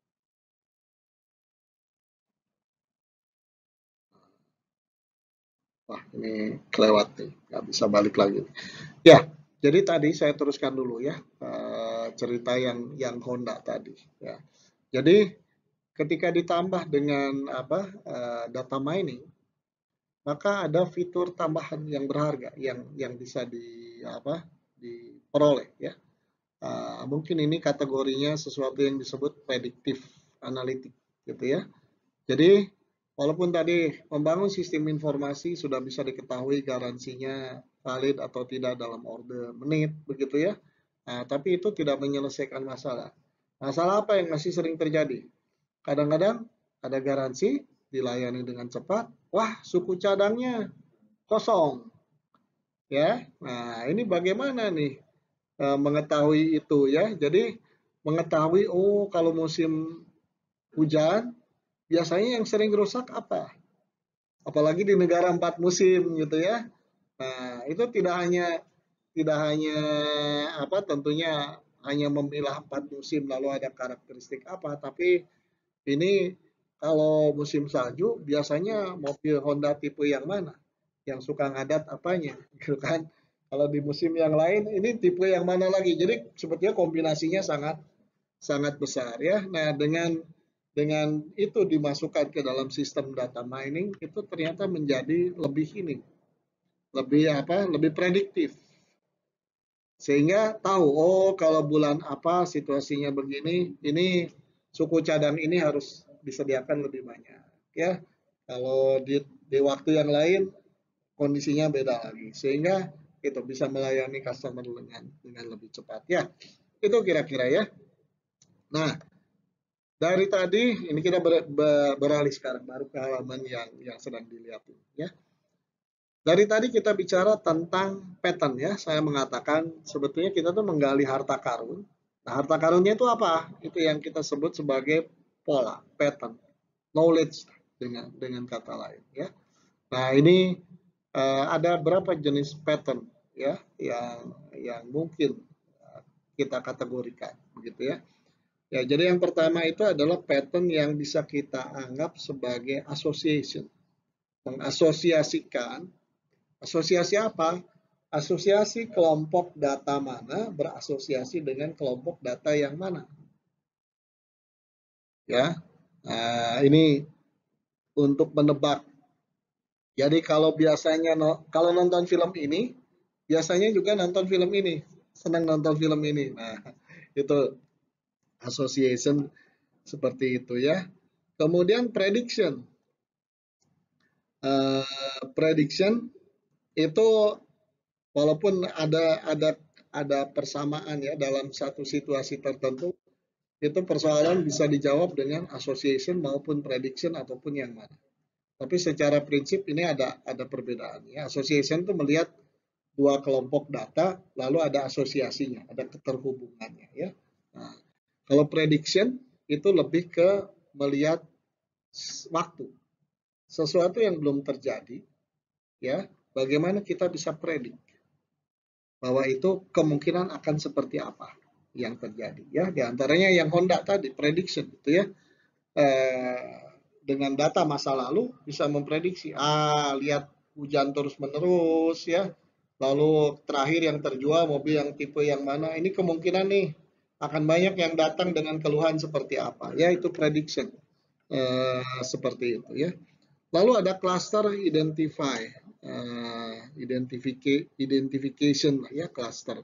wah ini kelewat nih, nggak bisa balik lagi. Ya, jadi tadi saya teruskan dulu ya eh, cerita yang yang Honda tadi. Ya, jadi ketika ditambah dengan apa uh, data mining, maka ada fitur tambahan yang berharga yang yang bisa di apa diperoleh ya. Uh, mungkin ini kategorinya sesuatu yang disebut predictive analytics gitu ya. Jadi walaupun tadi membangun sistem informasi sudah bisa diketahui garansinya valid atau tidak dalam order menit begitu ya. Nah, tapi itu tidak menyelesaikan masalah. Masalah apa yang masih sering terjadi? Kadang-kadang ada garansi, dilayani dengan cepat, wah suku cadangnya kosong. Ya, nah ini bagaimana nih e, mengetahui itu ya? Jadi mengetahui oh kalau musim hujan biasanya yang sering rusak apa? Apalagi di negara empat musim gitu ya. Nah itu tidak hanya tidak hanya apa tentunya hanya memilah empat musim lalu ada karakteristik apa, tapi ini kalau musim salju biasanya mobil Honda tipe yang mana? Yang suka ngadat apanya? Gitu kan? Kalau di musim yang lain ini tipe yang mana lagi? Jadi sebetulnya kombinasinya sangat sangat besar ya. Nah, dengan dengan itu dimasukkan ke dalam sistem data mining itu ternyata menjadi lebih ini, lebih apa? Lebih prediktif. Sehingga tahu oh kalau bulan apa situasinya begini, ini suku cadang ini harus disediakan lebih banyak ya. Kalau di, di waktu yang lain kondisinya beda lagi sehingga itu bisa melayani customer dengan dengan lebih cepat ya. Itu kira-kira ya. Nah, dari tadi ini kita ber, ber, beralih sekarang baru ke halaman yang yang sedang dilihat ya. Dari tadi kita bicara tentang pattern ya, saya mengatakan sebetulnya kita tuh menggali harta karun. Nah, harta karunnya itu apa? Itu yang kita sebut sebagai pola, pattern, knowledge dengan dengan kata lain ya. Nah, ini uh, ada berapa jenis pattern ya yang yang mungkin uh, kita kategorikan begitu ya. Ya, jadi yang pertama itu adalah pattern yang bisa kita anggap sebagai association. mengasosiasikan, asosiasi apa? Asosiasi kelompok data mana berasosiasi dengan kelompok data yang mana. Ya, nah, ini untuk menebak. Jadi kalau biasanya kalau nonton film ini, biasanya juga nonton film ini, senang nonton film ini. Nah, itu association seperti itu ya. Kemudian prediction. Uh, prediction itu walaupun ada ada ada persamaan ya dalam satu situasi tertentu, itu persoalan bisa dijawab dengan association maupun prediction ataupun yang mana. Tapi secara prinsip ini ada ada perbedaan ya. Association itu melihat dua kelompok data lalu ada asosiasinya, ada keterhubungannya ya. Nah, kalau prediction itu lebih ke melihat waktu. Sesuatu yang belum terjadi ya, bagaimana kita bisa predik bahwa itu kemungkinan akan seperti apa yang terjadi ya, diantaranya yang Honda tadi prediction gitu ya, eh, dengan data masa lalu bisa memprediksi ah lihat hujan terus menerus ya, lalu terakhir yang terjual mobil yang tipe yang mana, ini kemungkinan nih akan banyak yang datang dengan keluhan seperti apa ya, itu prediction eh, seperti itu ya. Lalu ada cluster identify, uh, identification ya, cluster.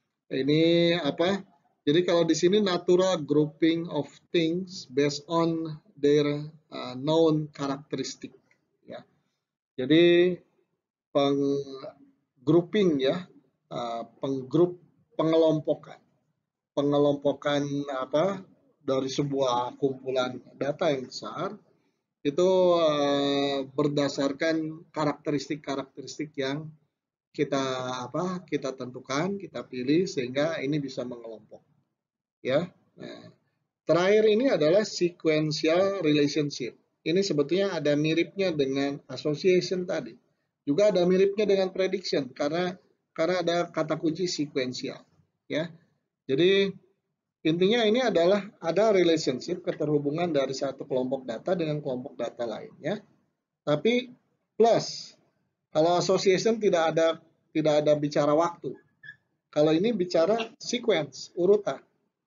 Ini apa? Jadi kalau di sini natural grouping of things based on their uh, known characteristic ya. Jadi peng grouping ya, uh, penggrup pengelompokan. Pengelompokan apa? Dari sebuah kumpulan data yang besar itu uh, berdasarkan karakteristik-karakteristik yang kita apa kita tentukan, kita pilih sehingga ini bisa mengelompok ya. Nah, terakhir ini adalah sequential relationship. Ini sebetulnya ada miripnya dengan association tadi, juga ada miripnya dengan prediction karena karena ada kata kunci sequential ya. Jadi intinya ini adalah ada relationship, keterhubungan dari satu kelompok data dengan kelompok data lainnya. Tapi plus, kalau association tidak ada tidak ada bicara waktu. Kalau ini bicara sequence, urutan.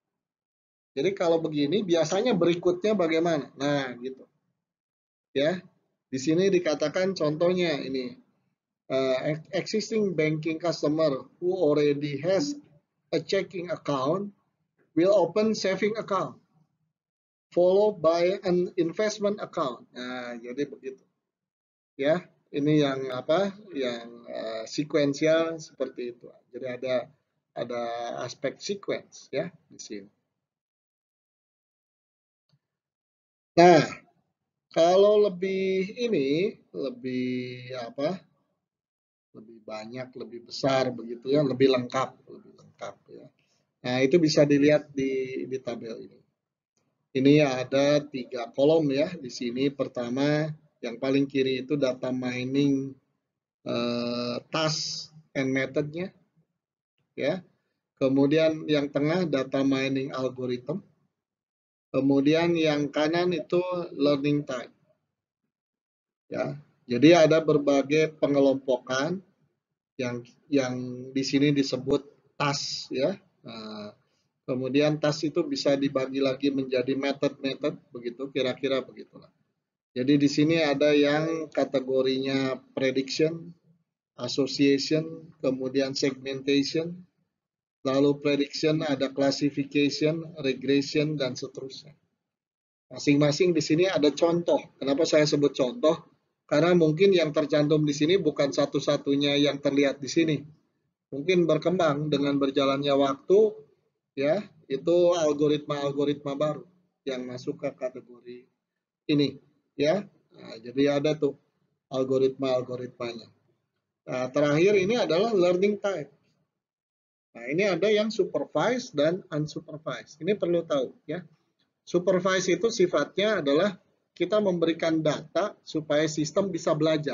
Jadi kalau begini biasanya berikutnya bagaimana? Nah, gitu. Ya. Di sini dikatakan contohnya ini uh, existing banking customer who already has a checking account will open saving account followed by an investment account. Nah, jadi begitu. Ya, ini yang apa? Yang uh, sequential seperti itu. Jadi ada ada aspek sequence ya di sini. Nah, kalau lebih ini lebih apa? Lebih banyak, lebih besar begitu ya, lebih lengkap, lebih lengkap ya. Nah, itu bisa dilihat di di tabel ini. Ini ada tiga kolom ya di sini. Pertama, yang paling kiri itu data mining uh, task and methodnya ya. Kemudian yang tengah data mining algorithm. Kemudian yang kanan itu learning type. Ya. Jadi ada berbagai pengelompokan yang yang di sini disebut task ya. Nah, kemudian task itu bisa dibagi lagi menjadi method-method begitu, kira-kira begitulah. Jadi di sini ada yang kategorinya prediction, association, kemudian segmentation, lalu prediction, ada classification, regression, dan seterusnya. Masing-masing di sini ada contoh. Kenapa saya sebut contoh? Karena mungkin yang tercantum di sini bukan satu-satunya yang terlihat di sini. Mungkin berkembang dengan berjalannya waktu, ya, itu algoritma-algoritma baru yang masuk ke kategori ini, ya. Nah, jadi ada tuh algoritma-algoritmanya. Nah, terakhir ini adalah learning type. Nah, ini ada yang supervised dan unsupervised. Ini perlu tahu, ya. Supervised itu sifatnya adalah kita memberikan data supaya sistem bisa belajar.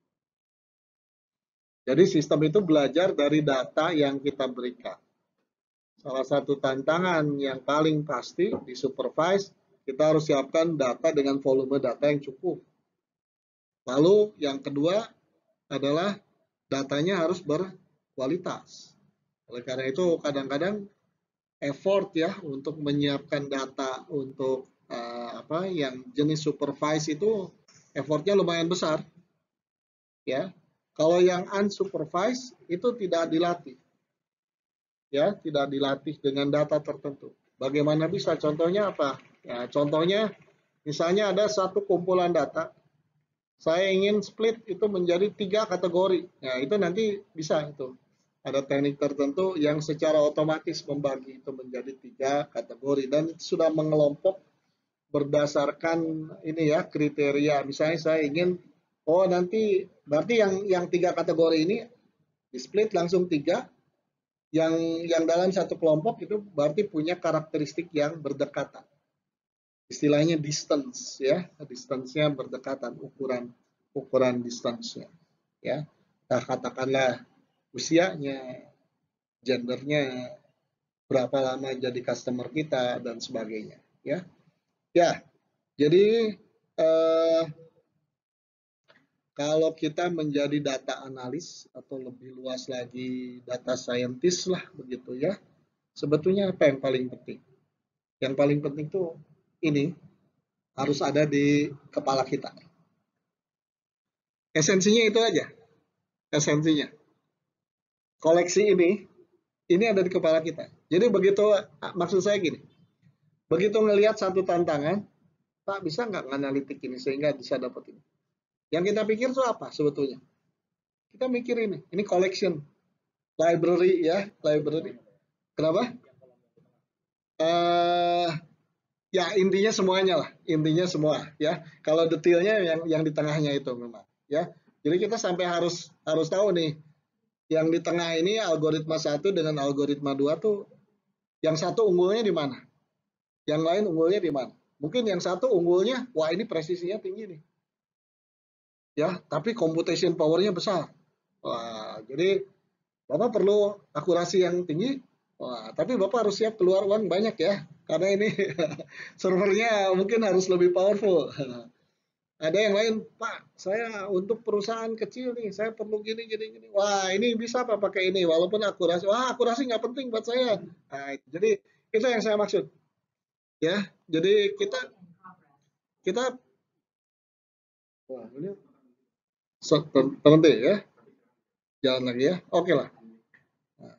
Jadi sistem itu belajar dari data yang kita berikan. Salah satu tantangan yang paling pasti di supervise, kita harus siapkan data dengan volume data yang cukup. Lalu yang kedua adalah datanya harus berkualitas. Oleh karena itu kadang-kadang effort ya untuk menyiapkan data untuk uh, apa yang jenis supervise itu effortnya lumayan besar ya. Kalau yang unsupervised itu tidak dilatih ya, tidak dilatih dengan data tertentu. Bagaimana bisa? Contohnya apa? Ya, contohnya misalnya ada satu kumpulan data, saya ingin split itu menjadi tiga kategori. Nah, itu nanti bisa itu. Ada teknik tertentu yang secara otomatis membagi itu menjadi tiga kategori dan sudah mengelompok berdasarkan ini ya kriteria. Misalnya saya ingin oh nanti berarti yang yang tiga kategori ini di split langsung tiga. Yang yang dalam satu kelompok itu berarti punya karakteristik yang berdekatan. Istilahnya distance ya, distance-nya berdekatan, ukuran ukuran distance-nya ya. Nah, katakanlah usianya, gendernya, berapa lama jadi customer kita dan sebagainya ya. Ya, jadi eh, kalau kita menjadi data analis atau lebih luas lagi data scientist lah begitu ya. Sebetulnya apa yang paling penting? Yang paling penting tuh ini harus ada di kepala kita. Esensinya itu aja. Esensinya. Koleksi ini, ini ada di kepala kita. Jadi begitu, maksud saya gini, begitu ngelihat satu tantangan, Pak bisa nggak nganalitik ini sehingga bisa dapat ini. Yang kita pikir itu apa sebetulnya? Kita mikir ini, ini collection, library ya, library. Kenapa? Uh, ya intinya semuanya lah, intinya semua ya. Kalau detailnya yang yang di tengahnya itu memang ya. Jadi kita sampai harus harus tahu nih, yang di tengah ini algoritma satu dengan algoritma dua tuh, yang satu unggulnya di mana? Yang lain unggulnya di mana? Mungkin yang satu unggulnya, wah ini presisinya tinggi nih. Ya, tapi computation power-nya besar. Wah, jadi Bapak perlu akurasi yang tinggi. Wah, tapi Bapak harus siap keluar uang banyak ya. Karena ini servernya mungkin harus lebih powerful. Ada yang lain, Pak, saya untuk perusahaan kecil nih, saya perlu gini, gini, gini. Wah, ini bisa Pak pakai ini, walaupun akurasi. Wah, akurasi nggak penting buat saya. Nah, jadi itu yang saya maksud. Ya, jadi kita kita wah ini berhenti ya, jalan lagi ya, oke lah. Nah,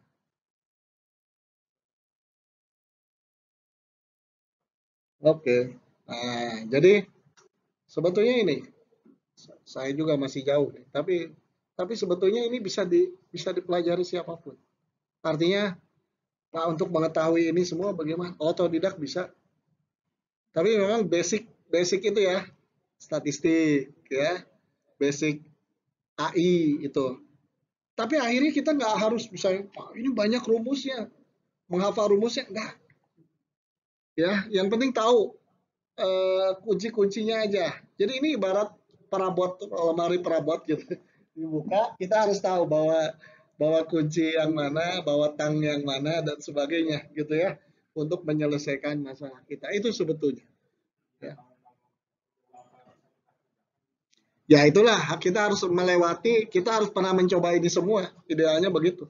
oke, nah jadi sebetulnya ini saya juga masih jauh, tapi tapi sebetulnya ini bisa di bisa dipelajari siapapun. Artinya, Pak untuk mengetahui ini semua bagaimana? Otodidak bisa. Tapi memang basic basic itu ya, statistik ya, basic A I itu. Tapi akhirnya kita nggak harus bisa, Pak ini banyak rumusnya, menghafal rumusnya enggak. Ya, yang penting tahu uh, kunci-kuncinya aja. Jadi ini ibarat perabot, lemari perabot gitu. Dibuka, kita harus tahu bahwa bahwa kunci yang mana, bawa tang yang mana dan sebagainya gitu ya untuk menyelesaikan masalah kita. Itu sebetulnya. Ya. Ya itulah kita harus melewati, kita harus pernah mencoba ini semua. Idealnya begitu.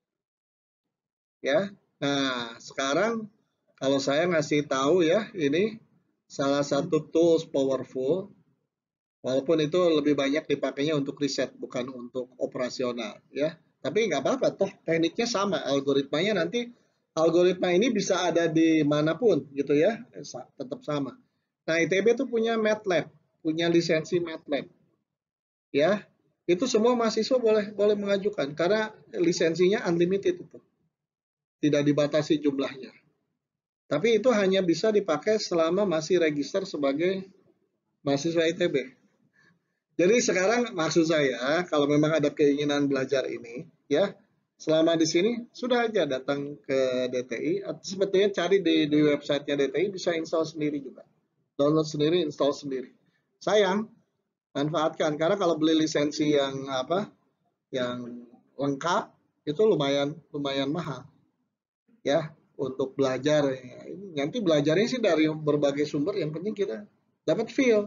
Ya. Nah, sekarang kalau saya ngasih tahu ya, ini salah satu tools powerful. Walaupun itu lebih banyak dipakainya untuk riset, bukan untuk operasional, ya. Tapi nggak apa-apa, toh tekniknya sama, algoritmanya nanti, algoritma ini bisa ada di manapun, gitu ya, tetap sama. Nah, I T B tuh punya MATLAB, punya lisensi MATLAB, ya. Itu semua mahasiswa boleh boleh mengajukan, karena lisensinya unlimited itu, tidak dibatasi jumlahnya. Tapi itu hanya bisa dipakai selama masih register sebagai mahasiswa I T B. Jadi sekarang maksud saya kalau memang ada keinginan belajar ini ya selama di sini sudah aja datang ke D T I atau sebetulnya cari di, di websitenya D T I bisa install sendiri juga, download sendiri, install sendiri. Sayang manfaatkan karena kalau beli lisensi yang apa yang lengkap itu lumayan lumayan mahal ya untuk belajar. Nanti belajarnya sih dari berbagai sumber, yang penting kita dapat feel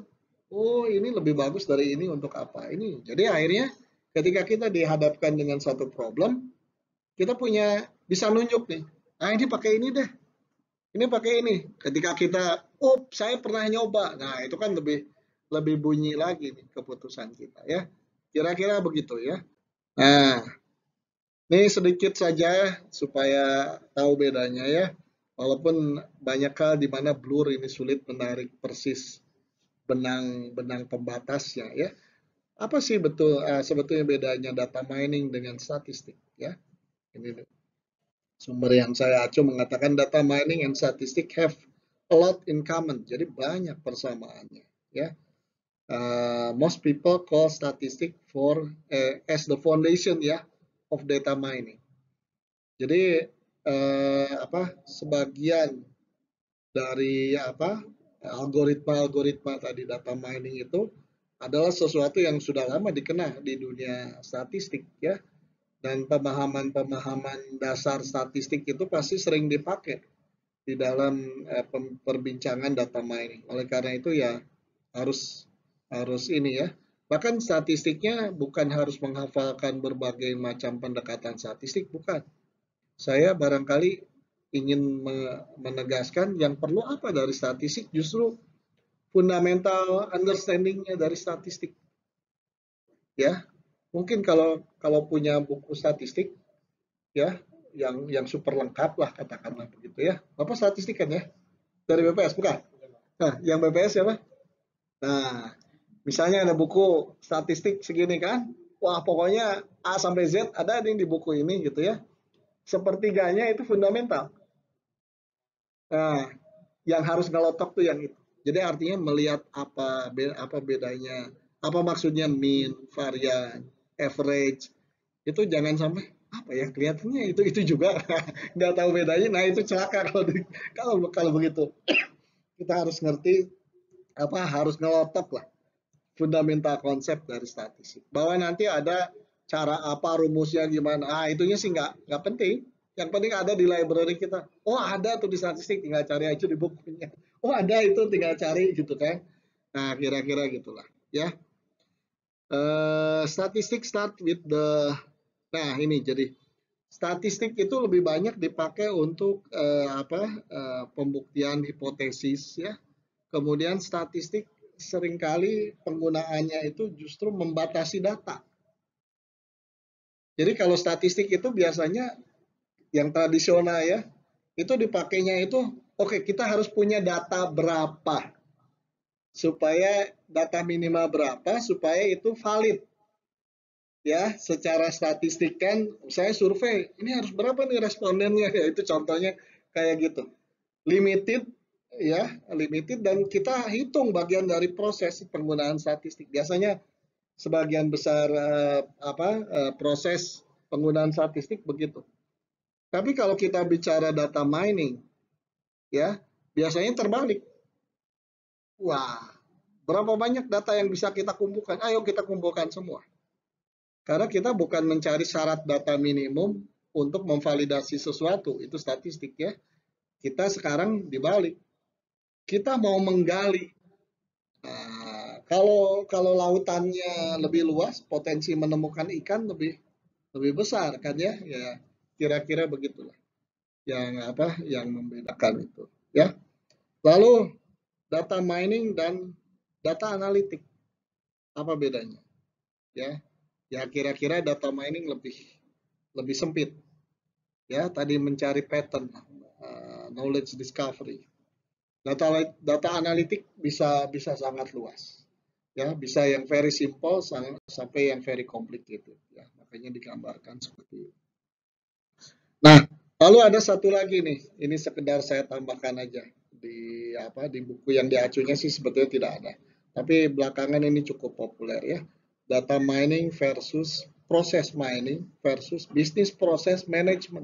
Oh, ini lebih bagus dari ini untuk apa? Ini. Jadi akhirnya ketika kita dihadapkan dengan satu problem, kita punya bisa nunjuk nih. Ah, ini pakai ini deh. Ini pakai ini. Ketika kita, oh, saya pernah nyoba. Nah, itu kan lebih lebih bunyi lagi nih keputusan kita ya. Kira-kira begitu ya. Nah, ini sedikit saja supaya tahu bedanya ya. Walaupun banyak hal di mana blur ini sulit menarik persis benang-benang pembatasnya ya. Apa sih betul uh, sebetulnya bedanya data mining dengan statistik ya? Ini sumber yang saya acu mengatakan data mining and statistic have a lot in common. Jadi banyak persamaannya ya. Uh, most people call statistic for uh, as the foundation ya of data mining. Jadi uh, apa sebagian dari apa algoritma-algoritma tadi data mining itu adalah sesuatu yang sudah lama dikenal di dunia statistik ya, dan pemahaman-pemahaman dasar statistik itu pasti sering dipakai di dalam eh, perbincangan data mining. Oleh karena itu ya harus harus ini ya. Bahkan statistiknya bukan harus menghafalkan berbagai macam pendekatan statistik, bukan. Saya barangkali ingin menegaskan yang perlu apa dari statistik, justru fundamental understanding-nya dari statistik ya. Mungkin kalau kalau punya buku statistik ya yang yang super lengkap lah katakanlah begitu ya. Bapak statistik kan ya? Dari B P S bukan? Nah, yang B P S siapa? Nah, misalnya ada buku statistik segini kan? Wah, pokoknya A sampai Z ada yang di buku ini gitu ya. Sepertiganya itu fundamental. Nah, yang harus ngelotok tuh yang itu. Jadi artinya melihat apa apa bedanya, apa maksudnya mean, varian, average, itu jangan sampai apa ya kelihatannya itu itu juga nggak tahu bedanya. Nah itu celaka kalau di, kalau kalau begitu. Kita harus ngerti apa harus ngelotok lah fundamental konsep dari statistik. Bahwa nanti ada cara apa rumusnya gimana, ah itunya sih nggak nggak penting. Yang penting ada di library kita. Oh ada tuh di statistik, tinggal cari aja di bukunya. Oh ada itu tinggal cari gitu kan. Nah kira-kira gitulah ya. Uh, statistik start with the, nah ini jadi statistik itu lebih banyak dipakai untuk uh, apa uh, pembuktian hipotesis ya. Kemudian statistik seringkali penggunaannya itu justru membatasi data. Jadi kalau statistik itu biasanya yang tradisional ya, itu dipakainya itu, oke okay, kita harus punya data berapa, supaya data minimal berapa, supaya itu valid. Ya, secara statistik kan, saya survei, ini harus berapa nih respondennya, ya itu contohnya kayak gitu. Limited, ya, limited dan kita hitung bagian dari proses penggunaan statistik. Biasanya sebagian besar uh, apa uh, proses penggunaan statistik begitu. Tapi kalau kita bicara data mining, ya biasanya terbalik. Wah, berapa banyak data yang bisa kita kumpulkan? Ayo kita kumpulkan semua. Karena kita bukan mencari syarat data minimum untuk memvalidasi sesuatu, itu statistik ya. Kita sekarang dibalik. Kita mau menggali. Nah, kalau kalau lautannya lebih luas, potensi menemukan ikan lebih lebih besar kan ya, ya kira-kira begitulah yang apa yang membedakan itu ya. Lalu data mining dan data analitik apa bedanya ya? Ya kira-kira data mining lebih lebih sempit ya, tadi mencari pattern, uh, knowledge discovery. Data data analitik bisa bisa sangat luas ya, bisa yang very simple sampai yang very complicated ya, makanya digambarkan seperti itu. Nah, lalu ada satu lagi nih, ini sekedar saya tambahkan aja di apa di buku yang diacunya sih sebetulnya tidak ada, tapi belakangan ini cukup populer ya. Data mining versus proses mining versus business process management.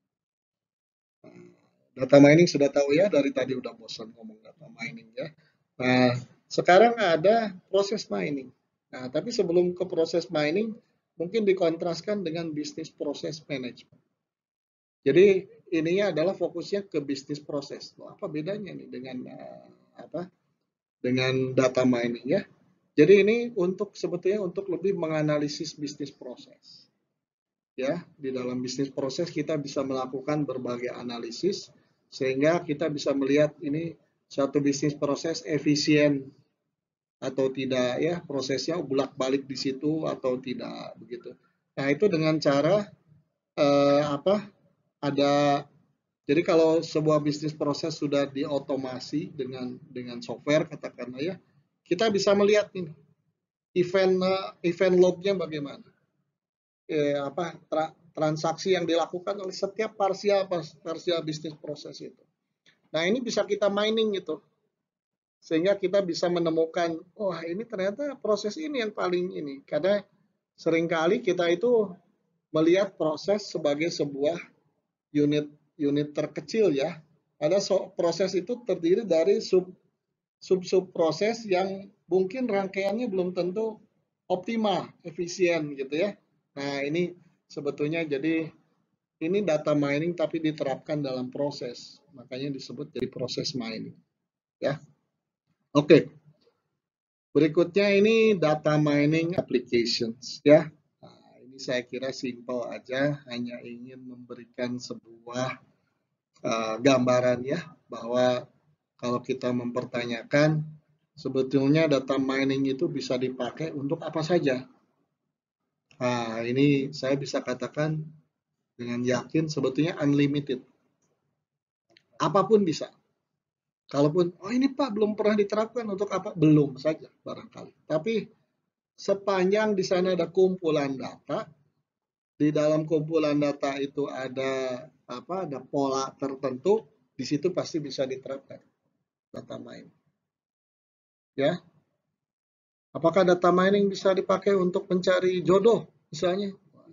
Data mining sudah tahu ya, dari tadi udah bosan ngomong data mining ya. Nah, sekarang ada proses mining. Nah, tapi sebelum ke proses mining, mungkin dikontraskan dengan business process management. Jadi ininya adalah fokusnya ke bisnis proses. Loh, apa bedanya nih dengan uh, apa dengan data mining ya. Jadi ini untuk sebetulnya untuk lebih menganalisis bisnis proses. Ya, di dalam bisnis proses kita bisa melakukan berbagai analisis sehingga kita bisa melihat ini suatu bisnis proses efisien atau tidak ya, prosesnya bolak-balik di situ atau tidak begitu. Nah, itu dengan cara eh, apa? Ada jadi kalau sebuah bisnis proses sudah diotomasi dengan dengan software katakanlah ya, kita bisa melihat ini event eh, event lognya bagaimana. Eh, apa tra, transaksi yang dilakukan oleh setiap parsial parsial bisnis proses itu. Nah, ini bisa kita mining gitu. Sehingga kita bisa menemukan, wah oh, ini ternyata proses ini yang paling ini. Karena seringkali kita itu melihat proses sebagai sebuah unit unit terkecil ya. Ada so, proses itu terdiri dari sub sub sub proses yang mungkin rangkaiannya belum tentu optimal, efisien gitu ya. Nah, ini sebetulnya jadi ini data mining tapi diterapkan dalam proses. Makanya disebut jadi proses mining ya. Oke. Berikutnya ini data mining applications ya. Nah, ini saya kira simple aja, hanya ingin memberikan sebuah uh, gambaran ya bahwa kalau kita mempertanyakan sebetulnya data mining itu bisa dipakai untuk apa saja. Nah, ini saya bisa katakan dengan yakin sebetulnya unlimited. Apapun bisa. Kalaupun, oh ini Pak belum pernah diterapkan untuk apa? Belum saja barangkali. Tapi sepanjang di sana ada kumpulan data, di dalam kumpulan data itu ada apa? Ada pola tertentu, di situ pasti bisa diterapkan data mining. Ya, apakah data mining bisa dipakai untuk mencari jodoh, misalnya?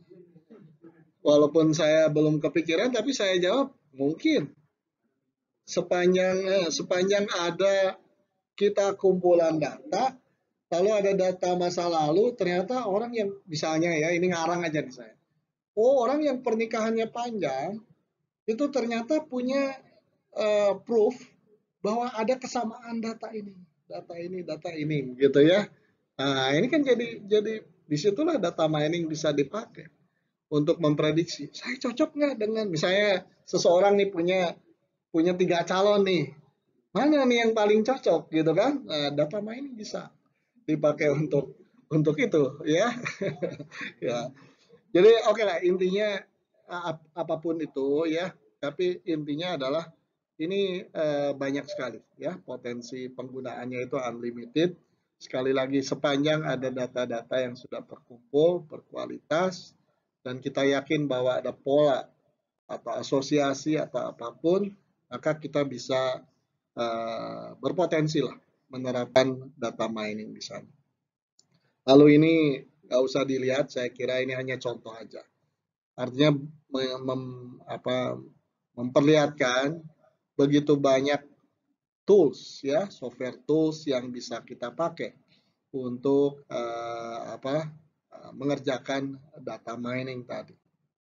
Walaupun saya belum kepikiran, tapi saya jawab mungkin. Sepanjang eh, sepanjang ada kita kumpulan data, lalu ada data masa lalu, ternyata orang yang misalnya ya ini ngarang aja nih saya. Oh, orang yang pernikahannya panjang itu ternyata punya uh, proof bahwa ada kesamaan data ini, data ini, data ini, gitu ya. Nah, ini kan jadi jadi disitulah data mining bisa dipakai untuk memprediksi. Saya cocok nggak dengan misalnya seseorang nih punya punya tiga calon nih, mana nih yang paling cocok gitu kan? Nah, data mining bisa dipakai untuk untuk itu ya. Ya. Jadi oke okay lah intinya ap apapun itu ya, tapi intinya adalah ini eh, banyak sekali ya potensi penggunaannya itu unlimited. Sekali lagi sepanjang ada data-data yang sudah terkumpul berkualitas dan kita yakin bahwa ada pola atau asosiasi atau apapun, maka kita bisa uh, berpotensi lah menerapkan data mining di sana. Lalu ini nggak usah dilihat, saya kira ini hanya contoh aja. Artinya mem, apa, memperlihatkan begitu banyak tools ya, software tools yang bisa kita pakai untuk uh, apa, uh, mengerjakan data mining tadi.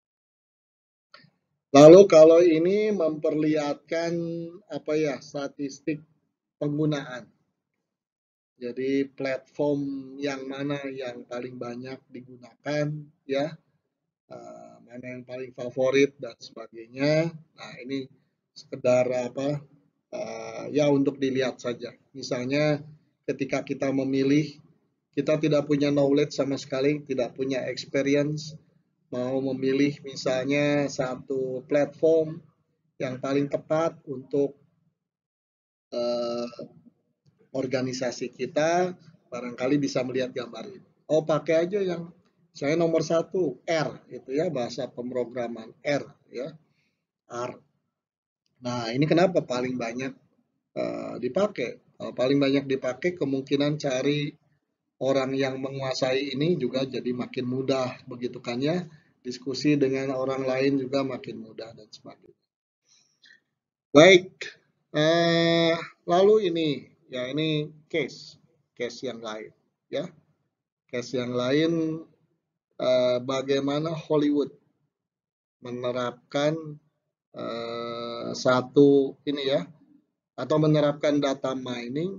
Lalu kalau ini memperlihatkan apa ya, statistik penggunaan. Jadi platform yang mana yang paling banyak digunakan ya, uh, mana yang paling favorit dan sebagainya. Nah, ini sekedar apa uh, ya untuk dilihat saja. Misalnya ketika kita memilih, kita tidak punya knowledge sama sekali, tidak punya experience, mau memilih misalnya satu platform yang paling tepat untuk uh, organisasi kita, barangkali bisa melihat gambar ini. Oh, pakai aja yang saya nomor satu R itu ya, bahasa pemrograman R ya, R. Nah, ini kenapa paling banyak uh, dipakai? Kalau paling banyak dipakai, kemungkinan cari orang yang menguasai ini juga jadi makin mudah, begitu kan ya? Diskusi dengan orang lain juga makin mudah dan sebagainya. Baik, eh, lalu ini, ya ini case, case yang lain, ya, case yang lain, eh, bagaimana Hollywood menerapkan eh, satu ini ya, atau menerapkan data mining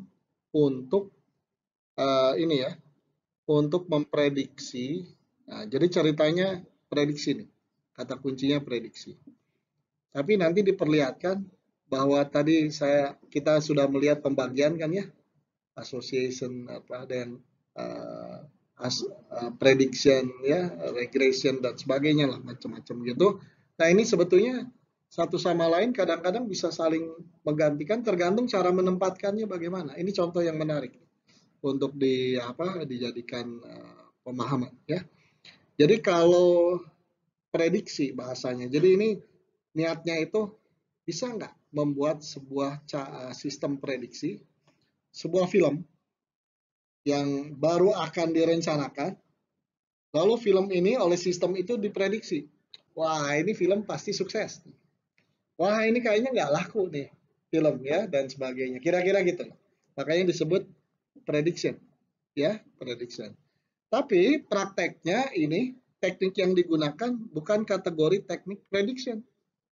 untuk uh, ini ya, untuk memprediksi. Nah, jadi ceritanya prediksi nih, kata kuncinya prediksi. Tapi nanti diperlihatkan bahwa tadi saya kita sudah melihat pembagian kan ya, association apa dan uh, as, uh, prediction ya, regression dan sebagainya lah macam-macam gitu. Nah, ini sebetulnya satu sama lain kadang-kadang bisa saling menggantikan tergantung cara menempatkannya bagaimana. Ini contoh yang menarik untuk di apa dijadikan uh, pemahaman ya. Jadi kalau prediksi bahasanya. Jadi ini niatnya itu bisa nggak membuat sebuah sistem prediksi, sebuah film yang baru akan direncanakan, lalu film ini oleh sistem itu diprediksi. Wah, ini film pasti sukses. Wah, ini kayaknya nggak laku nih film ya dan sebagainya. Kira-kira gitu. Makanya disebut prediction, ya prediction. Tapi prakteknya ini teknik yang digunakan bukan kategori teknik prediction,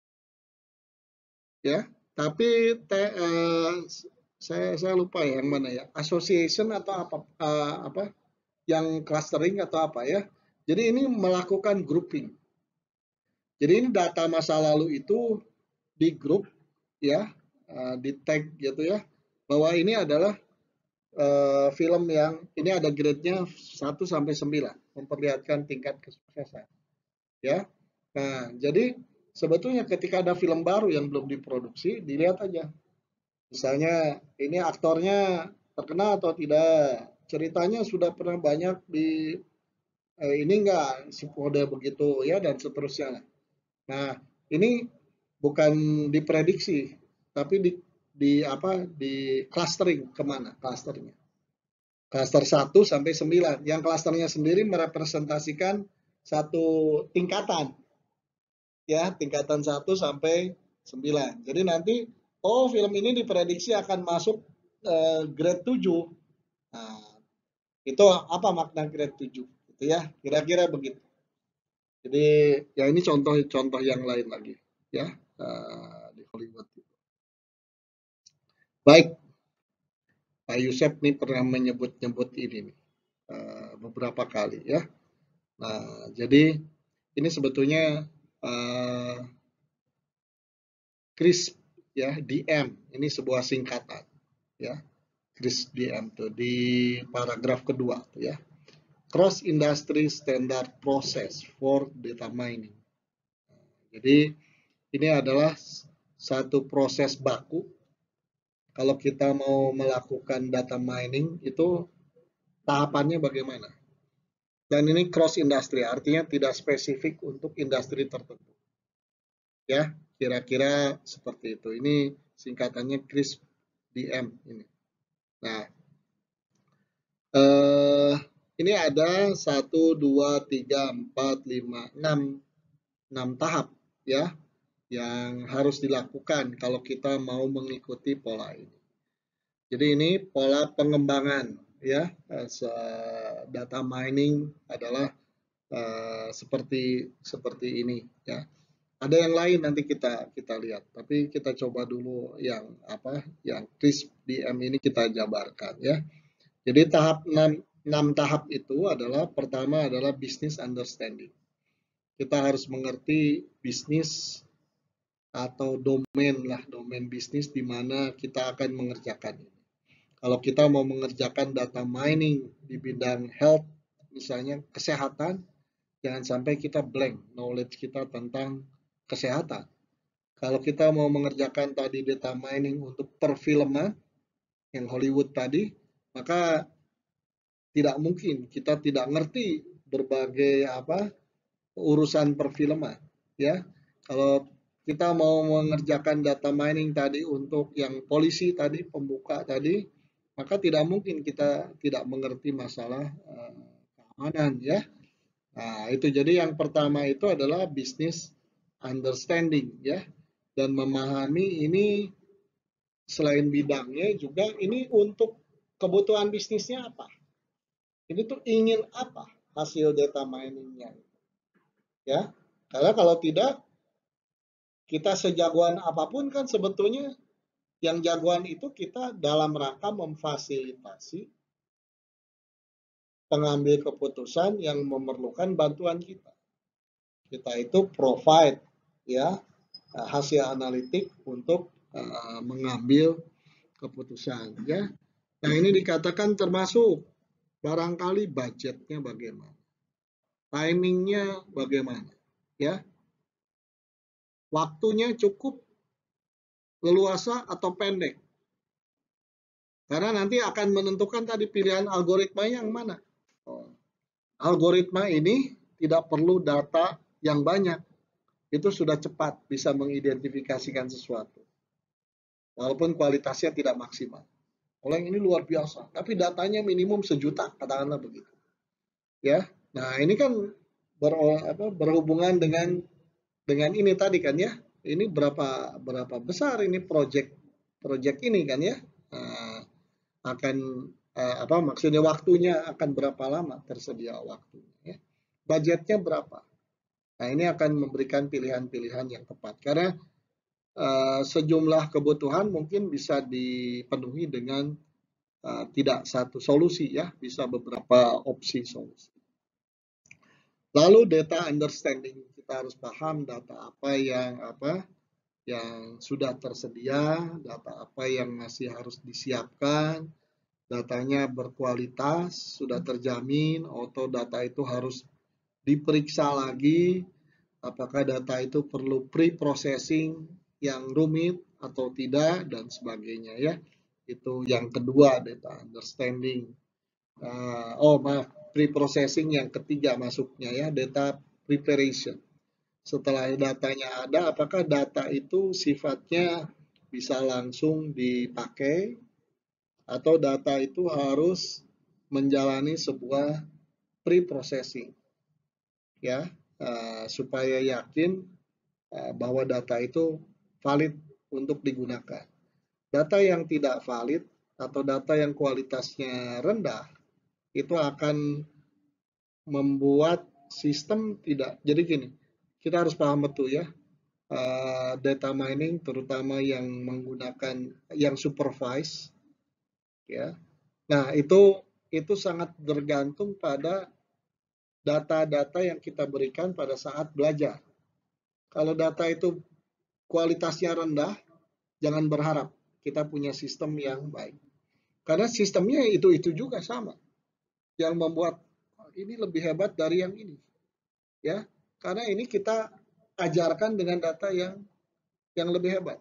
ya. Tapi te, uh, saya saya lupa ya yang mana ya, association atau apa uh, apa yang clustering atau apa ya. Jadi ini melakukan grouping. Jadi ini data masa lalu itu di grup ya, uh, di tag gitu ya, bahwa ini adalah uh, film yang ini ada grade-nya satu sampai sembilan, memperlihatkan tingkat kesuksesan ya. Nah, jadi sebetulnya ketika ada film baru yang belum diproduksi, dilihat aja. Misalnya ini aktornya terkenal atau tidak, ceritanya sudah pernah banyak di eh, ini enggak si kode begitu ya dan seterusnya. Nah, ini bukan diprediksi, tapi di di apa di clustering kemana clusternya. Cluster satu sampai sembilan. Yang clusternya sendiri merepresentasikan satu tingkatan. Ya, tingkatan satu sampai sembilan. Jadi nanti oh film ini diprediksi akan masuk uh, grade tujuh. Nah, itu apa makna grade tujuh? Gitu ya, kira-kira begitu. Jadi ya ini contoh-contoh yang lain lagi ya uh, di Hollywood. Baik, Pak Yusuf nih pernah menyebut-nyebut ini nih uh, beberapa kali ya. Nah, jadi ini sebetulnya uh, CRISP ya, D M ini sebuah singkatan ya. CRISP D M tuh di paragraf kedua tuh ya. Cross Industry Standard Process for Data Mining. Jadi ini adalah satu proses baku. Kalau kita mau melakukan data mining itu tahapannya bagaimana? Dan ini cross industry, artinya tidak spesifik untuk industri tertentu. Ya, kira-kira seperti itu. Ini singkatannya CRISP D M ini. Nah, eh, ini ada satu, dua, tiga, empat, lima, enam, enam tahap ya yang harus dilakukan kalau kita mau mengikuti pola ini. Jadi ini pola pengembangan ya, data mining adalah uh, seperti seperti ini ya. Ada yang lain nanti kita kita lihat, tapi kita coba dulu yang apa yang CRISP D M ini kita jabarkan ya. Jadi tahap enam, enam tahap itu adalah pertama adalah business understanding. Kita harus mengerti bisnis atau domain lah, domain bisnis di mana kita akan mengerjakan ini. Kalau kita mau mengerjakan data mining di bidang health, misalnya kesehatan, jangan sampai kita blank knowledge kita tentang kesehatan. Kalau kita mau mengerjakan tadi data mining untuk perfilman, yang Hollywood tadi, maka tidak mungkin kita tidak ngerti berbagai apa urusan perfilman, ya. Kalau kita mau mengerjakan data mining tadi untuk yang polisi tadi, pembuka tadi, maka tidak mungkin kita tidak mengerti masalah uh, keamanan ya. Nah, itu jadi yang pertama itu adalah business understanding ya. Dan memahami ini selain bidangnya juga ini untuk kebutuhan bisnisnya apa. Ini tuh ingin apa hasil data miningnya. Ya, karena kalau tidak kita sejagoan apapun kan sebetulnya Yang jagoan itu kita dalam rangka memfasilitasi pengambil keputusan yang memerlukan bantuan kita. Kita itu provide ya hasil analitik untuk uh, mengambil keputusan ya. Nah, ini dikatakan termasuk barangkali budgetnya bagaimana, timingnya bagaimana, ya, waktunya cukup, leluasa atau pendek, karena nanti akan menentukan tadi pilihan algoritma yang mana. Oh, algoritma ini tidak perlu data yang banyak, itu sudah cepat bisa mengidentifikasikan sesuatu, walaupun kualitasnya tidak maksimal. Kalau yang ini luar biasa, tapi datanya minimum sejuta, katakanlah begitu. Ya, nah ini kan ber, apa, berhubungan dengan dengan ini tadi kan ya. Ini berapa berapa besar ini project project ini kan ya. Nah, akan uh, apa maksudnya waktunya akan berapa lama tersedia waktunya ya. Budgetnya berapa. Nah, ini akan memberikan pilihan-pilihan yang tepat karena uh, sejumlah kebutuhan mungkin bisa dipenuhi dengan uh, tidak satu solusi ya, bisa beberapa opsi solusi. Lalu data understanding, kita harus paham data apa yang apa yang sudah tersedia, data apa yang masih harus disiapkan, datanya berkualitas, sudah terjamin, atau data itu harus diperiksa lagi, apakah data itu perlu pre-processing yang rumit atau tidak, dan sebagainya ya. Itu yang kedua, data understanding. Uh, oh maaf, pre-processing yang ketiga masuknya ya, data preparation. Setelah datanya ada, apakah data itu sifatnya bisa langsung dipakai atau data itu harus menjalani sebuah pre-processing ya, uh, supaya yakin uh, bahwa data itu valid untuk digunakan. Data yang tidak valid atau data yang kualitasnya rendah itu akan membuat sistem tidak. Jadi gini, kita harus paham betul ya, uh, data mining terutama yang menggunakan yang supervise ya. Nah, itu itu sangat tergantung pada data-data yang kita berikan pada saat belajar. Kalau data itu kualitasnya rendah, jangan berharap kita punya sistem yang baik. Karena sistemnya itu-itu juga sama. Yang membuat ini lebih hebat dari yang ini. Ya, karena ini kita ajarkan dengan data yang yang lebih hebat.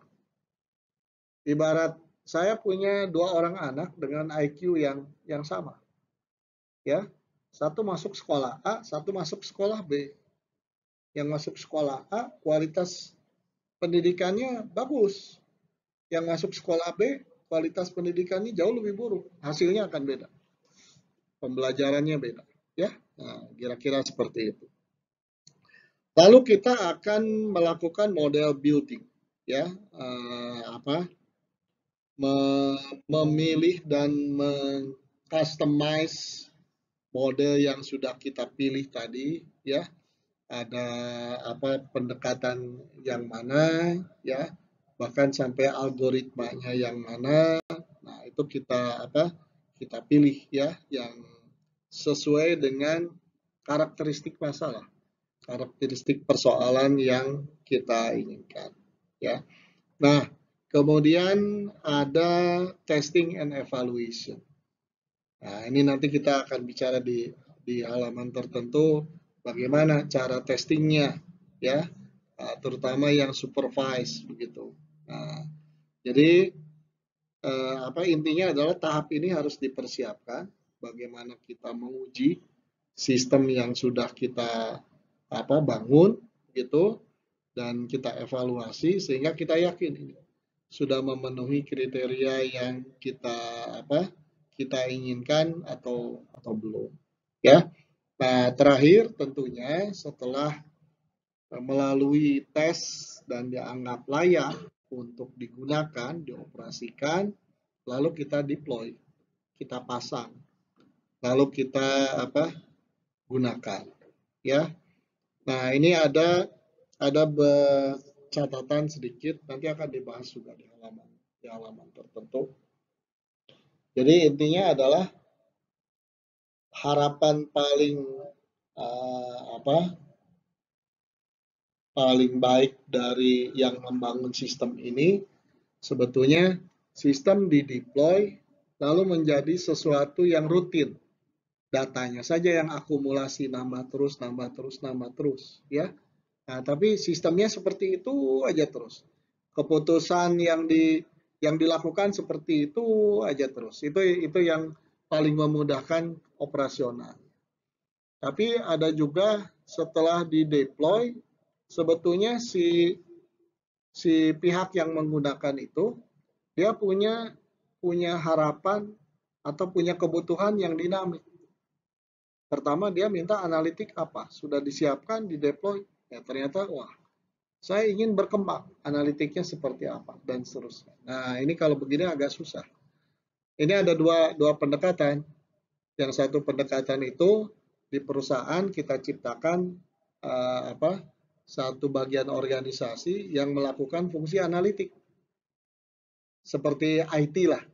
Ibarat saya punya dua orang anak dengan I Q yang yang sama. Ya, satu masuk sekolah A, satu masuk sekolah B. Yang masuk sekolah A kualitas pendidikannya bagus. Yang masuk sekolah B kualitas pendidikannya jauh lebih buruk. Hasilnya akan beda. Pembelajarannya beda, ya. Nah, kira-kira seperti itu. Lalu kita akan melakukan model building, ya, uh, apa, memilih dan mengcustomize model yang sudah kita pilih tadi, ya. Ada apa pendekatan yang mana, ya, bahkan sampai algoritmanya yang mana. Nah, itu kita apa? Kita pilih ya, yang sesuai dengan karakteristik masalah, karakteristik persoalan yang kita inginkan, ya. Nah, kemudian ada testing and evaluation. Nah, ini nanti kita akan bicara di di halaman tertentu bagaimana cara testingnya, ya, terutama yang supervise begitu. Nah, jadi eh, apa intinya adalah tahap ini harus dipersiapkan. Bagaimana kita menguji sistem yang sudah kita apa bangun, gitu, dan kita evaluasi sehingga kita yakin ini sudah memenuhi kriteria yang kita apa kita inginkan atau atau belum, ya. Nah, terakhir tentunya setelah melalui tes dan dianggap layak untuk digunakan, dioperasikan, lalu kita deploy, kita pasang, lalu kita apa gunakan, ya. Nah, ini ada ada catatan sedikit, nanti akan dibahas juga di halaman di halaman tertentu. Jadi intinya adalah harapan paling uh, apa paling baik dari yang membangun sistem ini sebetulnya sistem di-deploy lalu menjadi sesuatu yang rutin. Datanya saja yang akumulasi nambah terus, nambah terus, nambah terus, ya. Nah, tapi sistemnya seperti itu aja terus. Keputusan yang di yang dilakukan seperti itu aja terus. Itu itu yang paling memudahkan operasional. Tapi ada juga setelah di-deploy sebetulnya si si pihak yang menggunakan itu dia punya punya harapan atau punya kebutuhan yang dinamik. Pertama dia minta analitik apa? Sudah disiapkan, di-deploy. Ya ternyata wah, saya ingin berkembang. Analitiknya seperti apa dan seterusnya. Nah, ini kalau begini agak susah. Ini ada dua dua pendekatan. Yang satu pendekatan itu di perusahaan kita ciptakan uh, apa? Satu bagian organisasi yang melakukan fungsi analitik. Seperti I T lah.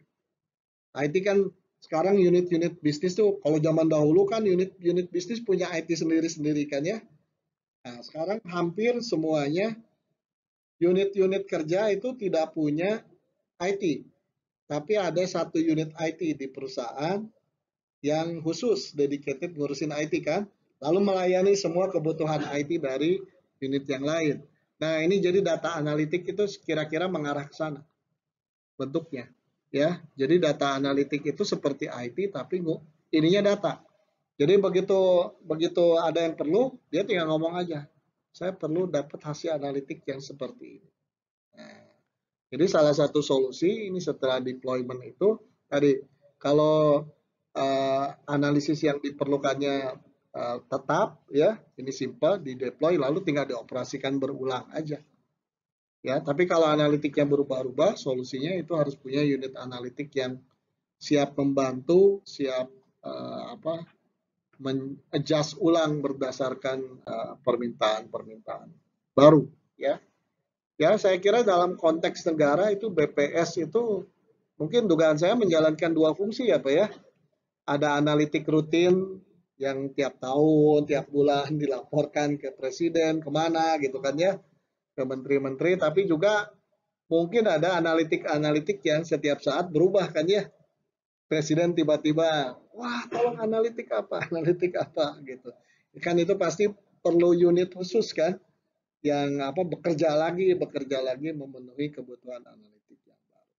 I T kan sekarang unit-unit bisnis tuh, kalau zaman dahulu kan unit-unit bisnis punya I T sendiri-sendiri kan ya. Nah, sekarang hampir semuanya unit-unit kerja itu tidak punya I T. Tapi ada satu unit I T di perusahaan yang khusus dedicated ngurusin I T kan. Lalu melayani semua kebutuhan I T dari unit yang lain. Nah, ini jadi data analitik itu kira-kira mengarah ke sana bentuknya. Ya, jadi data analitik itu seperti I T tapi ininya data. Jadi begitu begitu ada yang perlu, dia tinggal ngomong aja. Saya perlu dapat hasil analitik yang seperti ini. Nah, jadi salah satu solusi ini setelah deployment itu tadi kalau uh, analisis yang diperlukannya uh, tetap ya, ini simple di deploy lalu tinggal dioperasikan berulang aja. Ya, tapi kalau analitiknya berubah-ubah, solusinya itu harus punya unit analitik yang siap membantu, siap uh, apa men-adjust ulang berdasarkan permintaan-permintaan uh, baru ya. Ya, saya kira dalam konteks negara itu B P S itu mungkin dugaan saya menjalankan dua fungsi ya Pak ya. Ada analitik rutin yang tiap tahun, tiap bulan dilaporkan ke presiden, kemana gitu kan ya, ke menteri-menteri, tapi juga mungkin ada analitik-analitik yang setiap saat berubah kan ya. Presiden tiba-tiba, wah tolong analitik apa, analitik apa gitu. Kan itu pasti perlu unit khusus kan, yang apa bekerja lagi, bekerja lagi memenuhi kebutuhan analitik yang baru.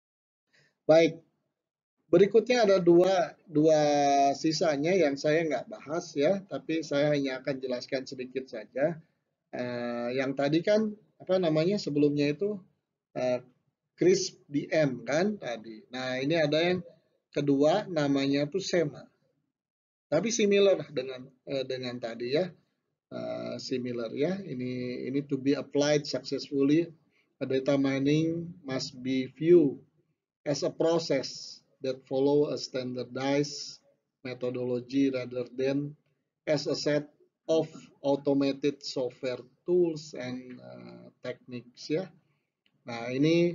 Baik, berikutnya ada dua, dua sisanya yang saya nggak bahas ya, tapi saya hanya akan jelaskan sedikit saja. Eh, yang tadi kan apa namanya sebelumnya itu eh, CRISP D M kan tadi. Nah ini ada yang kedua namanya tuh SEMA. Tapi similar dengan eh, dengan tadi ya, uh, similar ya. Ini ini to be applied successfully. Data mining must be viewed as a process that follow a standardized methodology rather than as a set of automated software tools and uh, techniques ya. Nah ini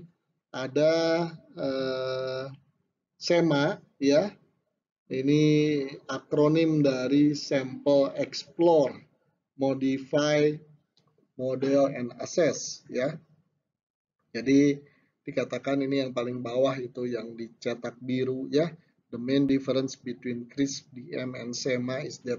ada uh, SEMA ya. Ini akronim dari Sample, Explore, Modify, Model, and Assess ya. Jadi dikatakan ini yang paling bawah itu yang dicetak biru ya. The main difference between CRISP D M and SEMA is that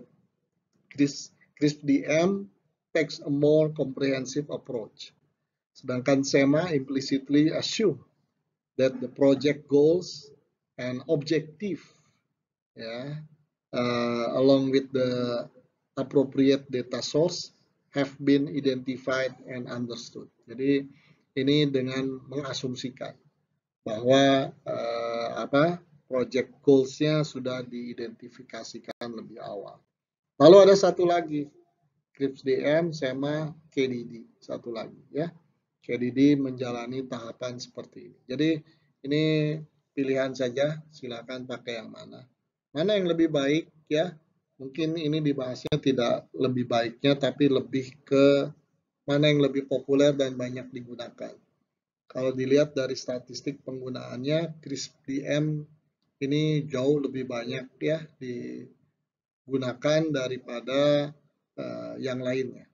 CRISP D M takes a more comprehensive approach. Sedangkan SEMA implicitly assume that the project goals and objective ya, uh, along with the appropriate data source have been identified and understood. Jadi ini dengan mengasumsikan bahwa uh, apa project goals-nya sudah diidentifikasikan lebih awal. Lalu ada satu lagi, CRISP D M, SEMA, K D D, satu lagi ya. K D D menjalani tahapan seperti ini. Jadi ini pilihan saja, silakan pakai yang mana. Mana yang lebih baik ya? Mungkin ini dibahasnya tidak lebih baiknya, tapi lebih ke mana yang lebih populer dan banyak digunakan. Kalau dilihat dari statistik penggunaannya, CRISP-D M ini jauh lebih banyak ya digunakan daripada uh, yang lainnya.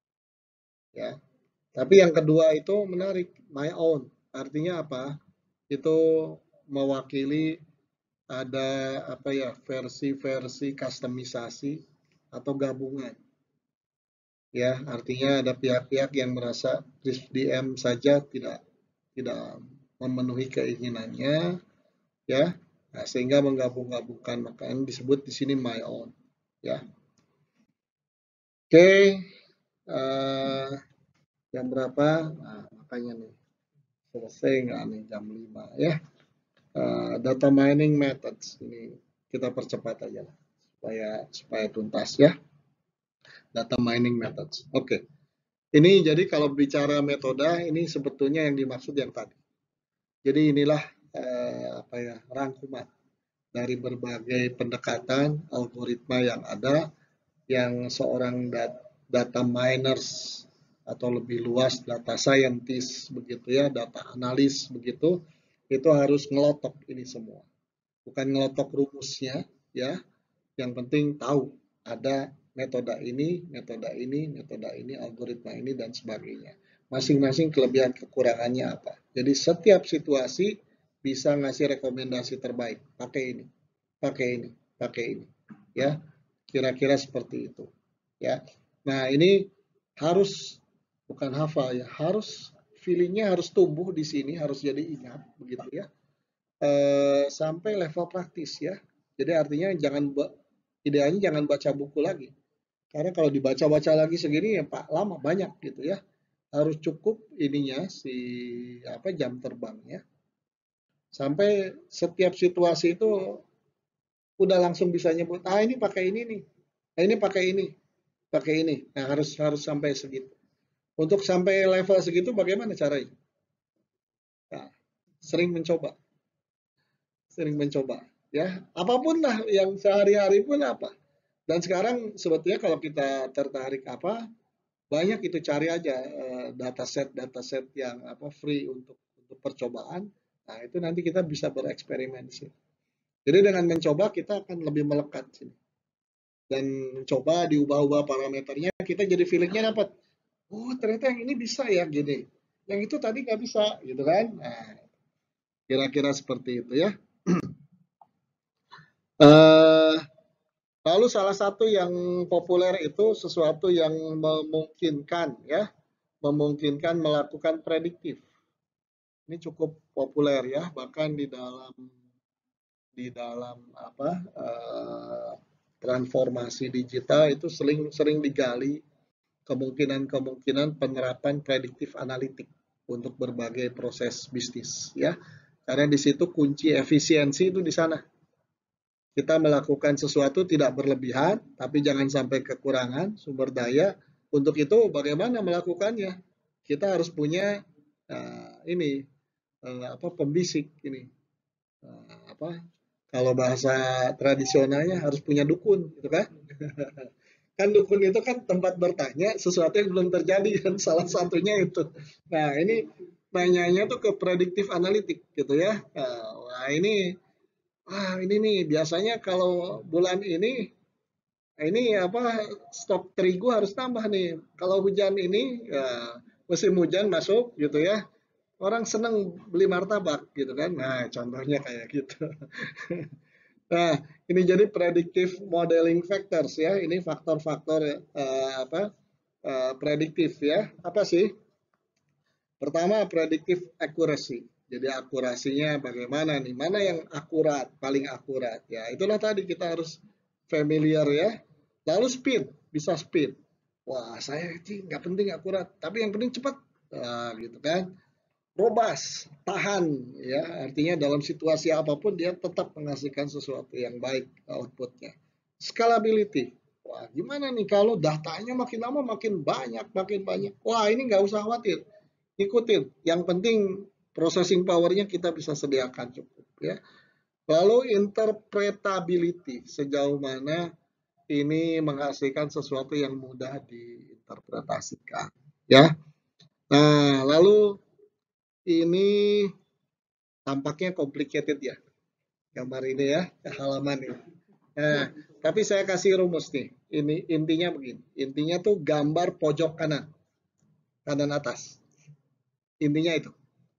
Ya, tapi yang kedua itu menarik, my own. Artinya apa? Itu mewakili ada apa ya versi-versi kustomisasi atau gabungan. Ya, artinya ada pihak-pihak yang merasa CRISP-D M saja tidak tidak memenuhi keinginannya, ya, nah, sehingga menggabung-gabungkan, makanya disebut di sini my own, ya. Oke, okay. uh, jam berapa? Nah, makanya nih selesai nggak nih jam lima ya. Uh, data mining methods ini kita percepat aja lah supaya supaya tuntas ya. Data mining methods. Oke. Okay. Ini jadi kalau bicara metode ini sebetulnya yang dimaksud yang tadi. Jadi inilah eh, apa ya rangkuman dari berbagai pendekatan algoritma yang ada yang seorang data miners atau lebih luas data scientist begitu ya, data analis begitu, itu harus ngelotok ini semua. Bukan ngelotok rumusnya ya, yang penting tahu ada metode ini, metode ini, metode ini, algoritma ini dan sebagainya. Masing-masing kelebihan kekurangannya apa. Jadi setiap situasi bisa ngasih rekomendasi terbaik. Pakai ini, pakai ini, pakai ini. Ya, kira-kira seperti itu. Ya. Nah, ini harus bukan hafal ya, harus feelingnya harus tumbuh di sini, harus jadi ingat begitu ya. E, sampai level praktis ya. Jadi artinya jangan idealnya jangan baca buku lagi. Karena kalau dibaca-baca lagi segini ya Pak lama banyak gitu ya. Harus cukup ininya si apa jam terbangnya. Sampai setiap situasi itu udah langsung bisa nyebut, ah ini pakai ini nih. Nah, ini pakai ini. Pakai ini. Nah, harus harus sampai segitu. Untuk sampai level segitu bagaimana caranya? Nah, sering mencoba. Sering mencoba ya. Apapun lah yang sehari-hari pun apa. Dan sekarang sebetulnya kalau kita tertarik apa, banyak itu cari aja uh, dataset dataset yang apa free untuk untuk percobaan. Nah, itu nanti kita bisa bereksperimen sih. Jadi dengan mencoba kita akan lebih melekat sini. Dan mencoba diubah-ubah parameternya, kita jadi feelingnya dapat. Oh, ternyata yang ini bisa ya gini. Yang itu tadi nggak bisa, gitu kan? Nah, kira-kira seperti itu ya. uh, Lalu salah satu yang populer itu sesuatu yang memungkinkan ya, memungkinkan melakukan prediktif. Ini cukup populer ya, bahkan di dalam di dalam apa uh, transformasi digital itu sering sering digali kemungkinan-kemungkinan penerapan prediktif analitik untuk berbagai proses bisnis ya. Karena di situ kunci efisiensi itu di sana. Kita melakukan sesuatu tidak berlebihan, tapi jangan sampai kekurangan sumber daya. Untuk itu bagaimana melakukannya? Kita harus punya uh, ini uh, apa pembisik ini. Uh, apa kalau bahasa tradisionalnya harus punya dukun, gitu kan? Kan dukun itu kan tempat bertanya sesuatu yang belum terjadi kan salah satunya itu. Nah, ini nanyanya tuh ke prediktif analitik gitu ya. Nah, ini ah ini nih biasanya kalau bulan ini ini apa stok terigu harus tambah nih. Kalau hujan ini ya, musim hujan masuk gitu ya. Orang seneng beli martabak gitu kan. Nah, contohnya kayak gitu. Nah, ini jadi predictive modeling factors ya. Ini faktor-faktor uh, apa uh, prediktif ya. Apa sih? Pertama, predictive accuracy. Jadi akurasinya bagaimana nih? Mana yang akurat, paling akurat ya. Itulah tadi kita harus familiar ya. Lalu speed, bisa speed. Wah, saya sih nggak penting akurat, tapi yang penting cepat. Nah, gitu kan. Robust, tahan ya. Artinya dalam situasi apapun dia tetap menghasilkan sesuatu yang baik outputnya. Scalability. Wah, gimana nih kalau datanya makin lama makin banyak, makin banyak. Wah, ini nggak usah khawatir. Ikutin. Yang penting processing powernya kita bisa sediakan cukup ya. Lalu interpretability, sejauh mana ini menghasilkan sesuatu yang mudah diinterpretasikan ya. Nah, lalu Ini tampaknya complicated ya, gambar ini ya, halaman ini. Nah, tapi saya kasih rumus nih. Ini intinya begini. Intinya tuh gambar pojok kanan, kanan atas. Intinya itu.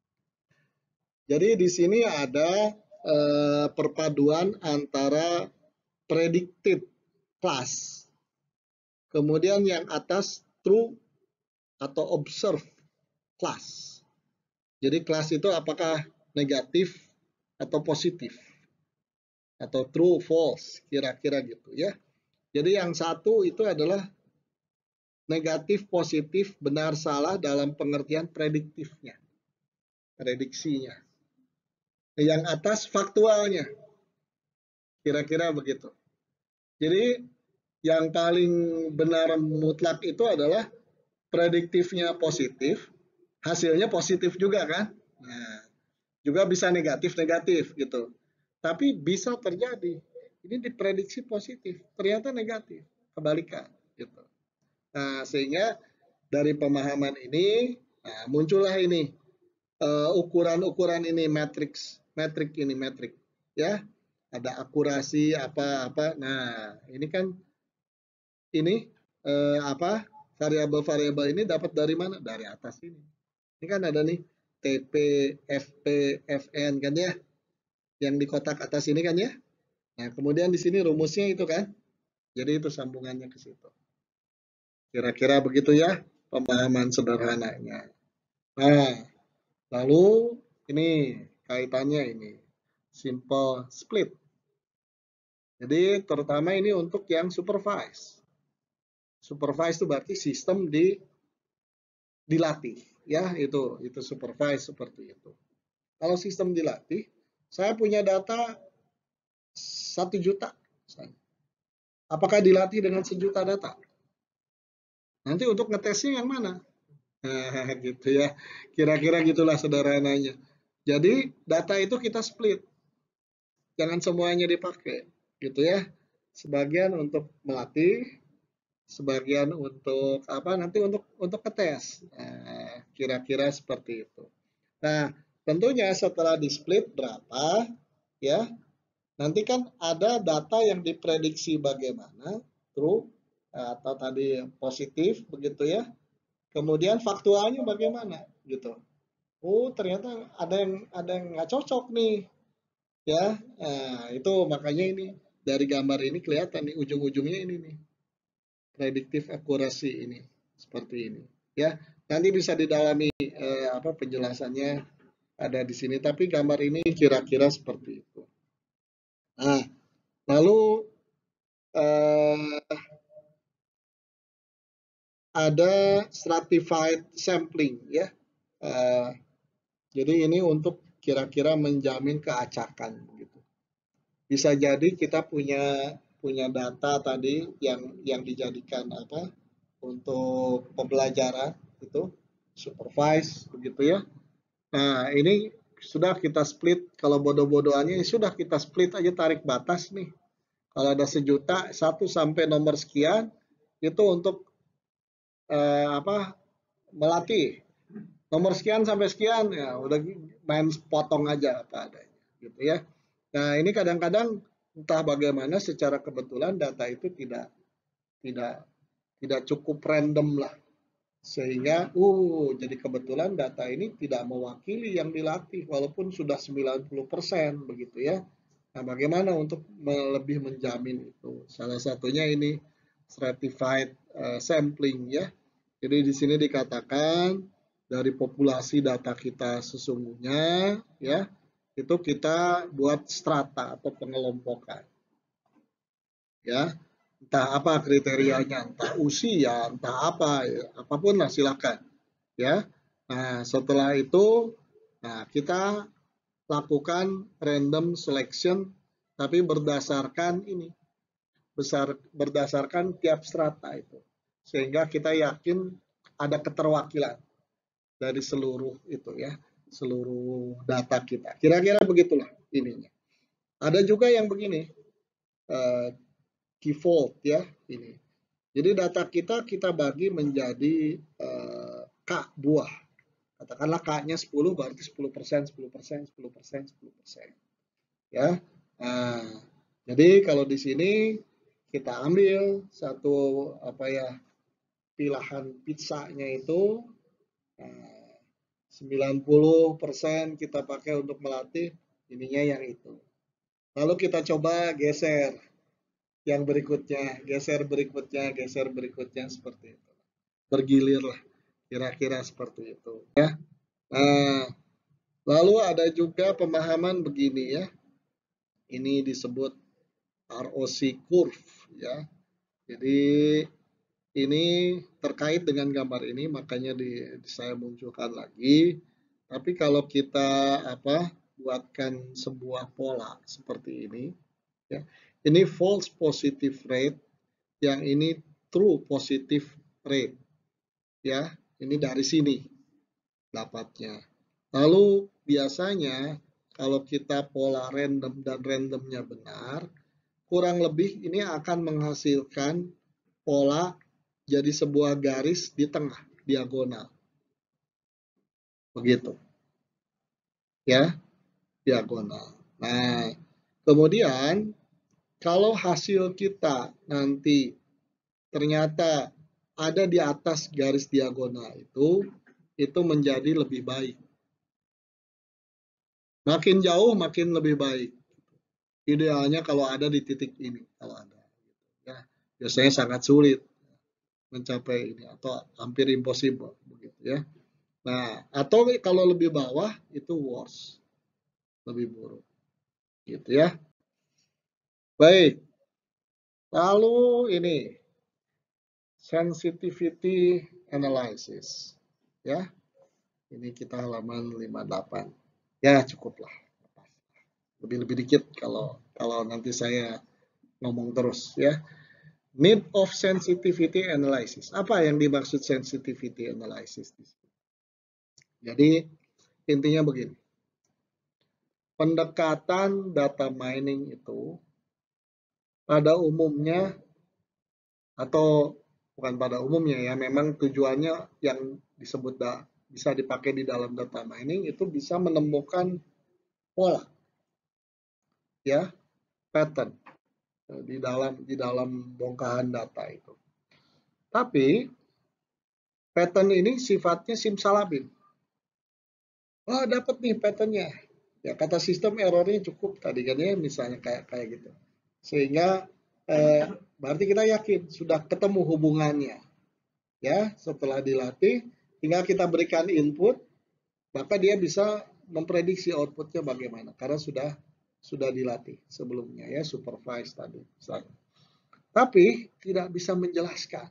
Jadi di sini ada eh, perpaduan antara predicted class, kemudian yang atas true atau observe class. Jadi kelas itu apakah negatif atau positif, atau true false, kira-kira gitu ya. Jadi yang satu itu adalah negatif positif benar salah dalam pengertian prediktifnya, prediksinya. Yang atas faktualnya, kira-kira begitu. Jadi yang paling benar mutlak itu adalah prediktifnya positif, hasilnya positif juga kan. Nah, juga bisa negatif-negatif gitu. Tapi bisa terjadi, ini diprediksi positif, ternyata negatif, kebalikan gitu. Nah, sehingga dari pemahaman ini nah, muncullah ini ukuran-ukuran uh, ini matriks, metrik ini metrik ya. Ada akurasi apa-apa. Nah, ini kan ini uh, apa variabel-variabel ini dapat dari mana? Dari atas ini. Ini kan ada nih T P, F P, F N kan ya, yang di kotak atas ini kan ya. Nah, kemudian di sini rumusnya itu kan. Jadi itu sambungannya ke situ. Kira-kira begitu ya pemahaman sederhananya. Nah, lalu ini kaitannya ini simple split. Jadi terutama ini untuk yang supervise. Supervise itu berarti sistem di dilatih ya, itu itu supervise seperti itu. Kalau sistem dilatih, saya punya data satu juta. Apakah dilatih dengan sejuta data? Nanti untuk ngetesnya yang mana? Nah, gitu ya. Kira-kira gitulah sederhananya. Jadi data itu kita split. Jangan semuanya dipakai, gitu ya. Sebagian untuk melatih, sebagian untuk apa? Nanti untuk untuk ngetes. Nah, kira-kira seperti itu. Nah, tentunya setelah di split berapa, ya. Nanti kan ada data yang diprediksi bagaimana, true atau tadi positif begitu ya. Kemudian faktualnya bagaimana gitu. Oh, ternyata ada yang ada yang nggak cocok nih ya. Nah, itu makanya ini dari gambar ini kelihatan nih ujung-ujungnya ini nih. Predictive accuracy ini seperti ini ya. Nanti bisa didalami eh, apa penjelasannya ada di sini, tapi gambar ini kira-kira seperti itu. Nah, lalu eh, ada stratified sampling ya. Uh, jadi ini untuk kira-kira menjamin keacakan gitu. Bisa jadi kita punya punya data tadi yang yang dijadikan apa untuk pembelajaran itu supervise begitu ya. Nah, ini sudah kita split, kalau bodoh-bodohannya sudah kita split aja tarik batas nih. Kalau ada sejuta, satu sampai nomor sekian itu untuk eh, apa melatih, nomor sekian sampai sekian ya udah main potong aja apa adanya gitu ya. Nah, ini kadang-kadang entah bagaimana secara kebetulan data itu tidak tidak tidak cukup random lah, sehingga uh jadi kebetulan data ini tidak mewakili yang dilatih walaupun sudah sembilan puluh persen begitu ya. Nah, bagaimana untuk lebih menjamin itu? Salah satunya ini stratified uh, sampling ya. Jadi di sini dikatakan dari populasi data kita sesungguhnya ya, itu kita buat strata atau pengelompokan. Ya, entah apa kriterianya, entah usia, entah apa, ya, apapun lah silakan. Ya. Nah, setelah itu nah kita lakukan random selection tapi berdasarkan ini, besar berdasarkan tiap strata itu. Sehingga kita yakin ada keterwakilan dari seluruh itu ya, seluruh data kita. Kira-kira begitulah ininya. Ada juga yang begini, uh, default ya ini. Jadi data kita kita bagi menjadi uh, K buah. K Katakanlah K-nya sepuluh, berarti sepuluh persen, sepuluh persen, sepuluh persen, sepuluh persen. Ya. Nah, jadi kalau di sini kita ambil satu apa ya, pilihan pizzanya itu nah, sembilan puluh persen kita pakai untuk melatih ininya yang itu. Lalu kita coba geser yang berikutnya, geser berikutnya, geser berikutnya seperti itu. Bergilir lah, kira-kira seperti itu. Ya. Nah, lalu ada juga pemahaman begini ya. Ini disebut R O C curve ya. Jadi ini terkait dengan gambar ini makanya di, saya munculkan lagi. Tapi kalau kita apa buatkan sebuah pola seperti ini ya. Ini false positive rate, yang ini true positive rate ya. Ini dari sini dapatnya. Lalu biasanya kalau kita pola random dan randomnya benar, kurang lebih ini akan menghasilkan pola jadi sebuah garis di tengah, diagonal. Begitu. Ya, diagonal. Nah, kemudian kalau hasil kita nanti ternyata ada di atas garis diagonal itu, itu menjadi lebih baik. Makin jauh makin lebih baik. Idealnya kalau ada di titik ini, kalau ada. Ya, biasanya sangat sulit mencapai ini atau hampir impossible begitu ya. Nah, atau kalau lebih bawah itu worse, lebih buruk. Gitu ya. Baik. Lalu ini sensitivity analysis. Ya. Ini kita halaman lima puluh delapan. Ya, cukuplah. Lebih-lebih dikit kalau kalau nanti saya ngomong terus ya. Need of sensitivity analysis. Apa yang dimaksud sensitivity analysis? Jadi intinya begini. Pendekatan data mining itu pada umumnya atau bukan pada umumnya ya, memang tujuannya yang disebut da, bisa dipakai di dalam data mining itu bisa menemukan pola ya, pattern di dalam di dalam bongkahan data itu. Tapi pattern ini sifatnya simsalabim. Oh, dapat nih patternnya. Ya, kata sistem errornya cukup tadi kan ya, misalnya kayak kayak gitu. Sehingga eh, berarti kita yakin sudah ketemu hubungannya. Ya, setelah dilatih, tinggal kita berikan input, maka dia bisa memprediksi outputnya bagaimana karena sudah sudah dilatih sebelumnya ya, supervise tadi. Misalnya. Tapi tidak bisa menjelaskan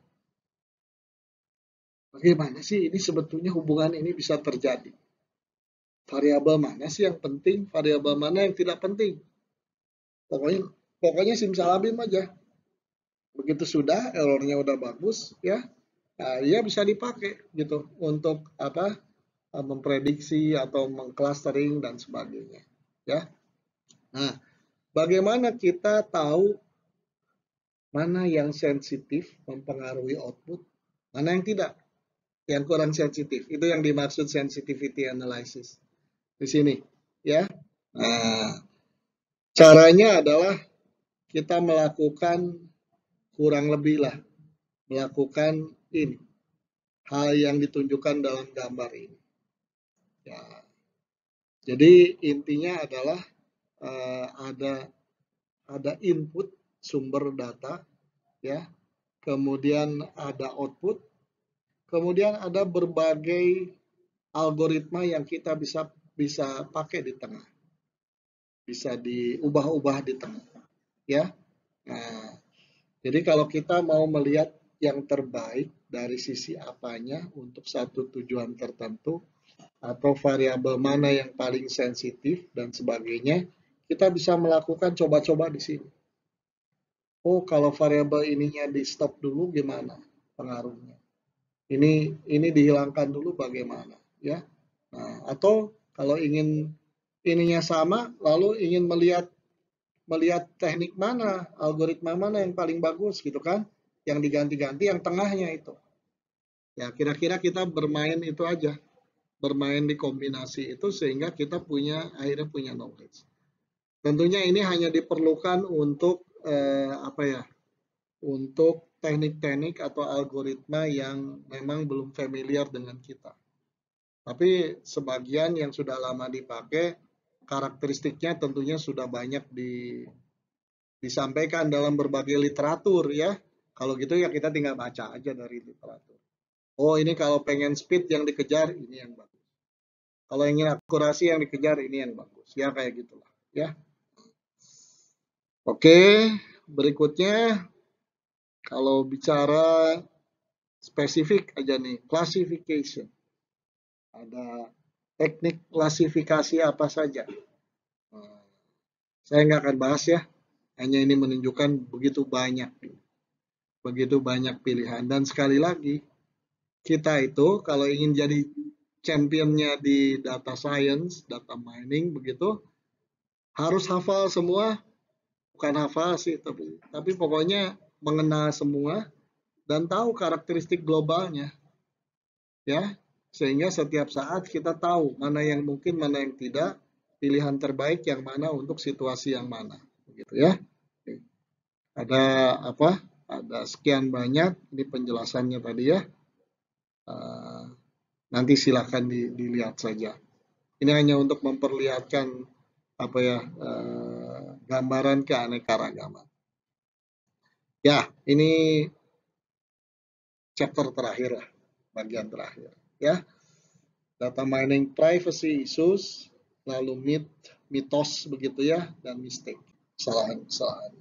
bagaimana sih ini sebetulnya hubungan ini bisa terjadi. Variabel mana sih yang penting, variabel mana yang tidak penting. Pokoknya pokoknya simsalabim aja. Begitu sudah errornya udah bagus ya, nah, dia bisa dipakai gitu untuk apa memprediksi atau mengclustering dan sebagainya ya. Nah, bagaimana kita tahu mana yang sensitif mempengaruhi output, mana yang tidak, yang kurang sensitif. Itu yang dimaksud sensitivity analysis di sini ya. Nah, caranya adalah kita melakukan kurang lebih lah melakukan ini hal yang ditunjukkan dalam gambar ini. Ya. Jadi intinya adalah uh, ada ada input sumber data, ya, kemudian ada output, kemudian ada berbagai algoritma yang kita bisa bisa pakai di tengah, bisa diubah-ubah di tengah, ya. Nah, jadi kalau kita mau melihat yang terbaik dari sisi apanya untuk satu tujuan tertentu atau variabel mana yang paling sensitif dan sebagainya, kita bisa melakukan coba-coba di sini. Oh, kalau variabel ininya di stop dulu gimana pengaruhnya? Ini ini dihilangkan dulu bagaimana, ya? Nah, atau kalau ingin ininya sama, lalu ingin melihat melihat teknik mana, algoritma mana yang paling bagus gitu kan? Yang diganti-ganti yang tengahnya itu. Ya, kira-kira kita bermain itu aja. bermain di kombinasi itu sehingga kita punya akhirnya punya knowledge. Tentunya ini hanya diperlukan untuk eh, apa ya? Untuk teknik-teknik atau algoritma yang memang belum familiar dengan kita. Tapi sebagian yang sudah lama dipakai, karakteristiknya tentunya sudah banyak di, disampaikan dalam berbagai literatur ya. Kalau gitu ya kita tinggal baca aja dari literatur. Oh ini kalau pengen speed yang dikejar, ini yang bagus. Kalau ingin akurasi yang dikejar, ini yang bagus. Ya kayak gitulah. Ya. Oke, berikutnya kalau bicara spesifik aja nih, classification. Ada teknik klasifikasi apa saja. Nah, saya nggak akan bahas ya, hanya ini menunjukkan begitu banyak, begitu banyak pilihan. Dan sekali lagi, kita itu kalau ingin jadi championnya di data science, data mining, begitu, harus hafal semua, bukan hafal sih, tapi, tapi pokoknya mengenal semua dan tahu karakteristik globalnya, ya, sehingga setiap saat kita tahu mana yang mungkin, mana yang tidak, pilihan terbaik yang mana untuk situasi yang mana, begitu ya. Ada apa? Ada sekian banyak ini penjelasannya tadi ya. Uh, nanti silakan di, dilihat saja. Ini hanya untuk memperlihatkan apa ya uh, gambaran keanekaragaman. Ya, ini chapter terakhir lah, bagian terakhir ya. Data mining privacy issues, lalu mit, mitos begitu ya, dan mistake, kesalahan-kesalahan.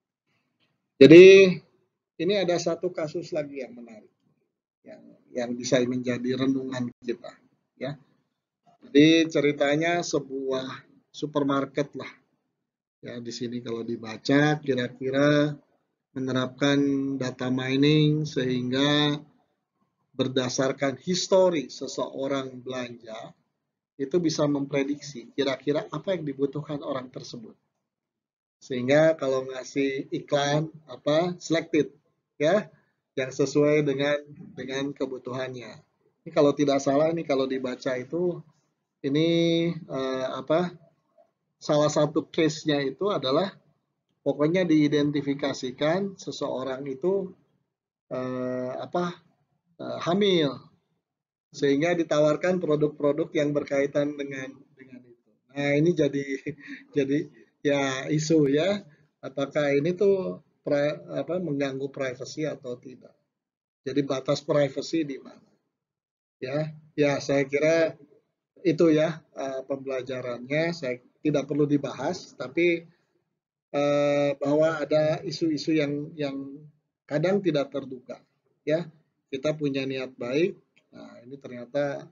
Jadi ini ada satu kasus lagi yang menarik, yang yang bisa menjadi renungan kita, ya. Jadi ceritanya sebuah supermarket lah, ya di sini kalau dibaca kira-kira menerapkan data mining sehingga berdasarkan histori seseorang belanja itu bisa memprediksi kira-kira apa yang dibutuhkan orang tersebut. Sehingga kalau ngasih iklan apa selected ya yang sesuai dengan dengan kebutuhannya. Ini kalau tidak salah ini kalau dibaca itu ini eh, apa salah satu case-nya itu adalah pokoknya diidentifikasikan seseorang itu eh, apa eh, hamil sehingga ditawarkan produk-produk yang berkaitan dengan dengan itu. Nah ini jadi jadi ya isu ya apakah ini tuh pra, apa mengganggu privasi atau tidak. Jadi batas privasi di mana? Ya, ya saya kira itu ya uh, pembelajarannya. Saya tidak perlu dibahas, tapi uh, bahwa ada isu-isu yang yang kadang tidak terduga. Ya, kita punya niat baik. Nah, ini ternyata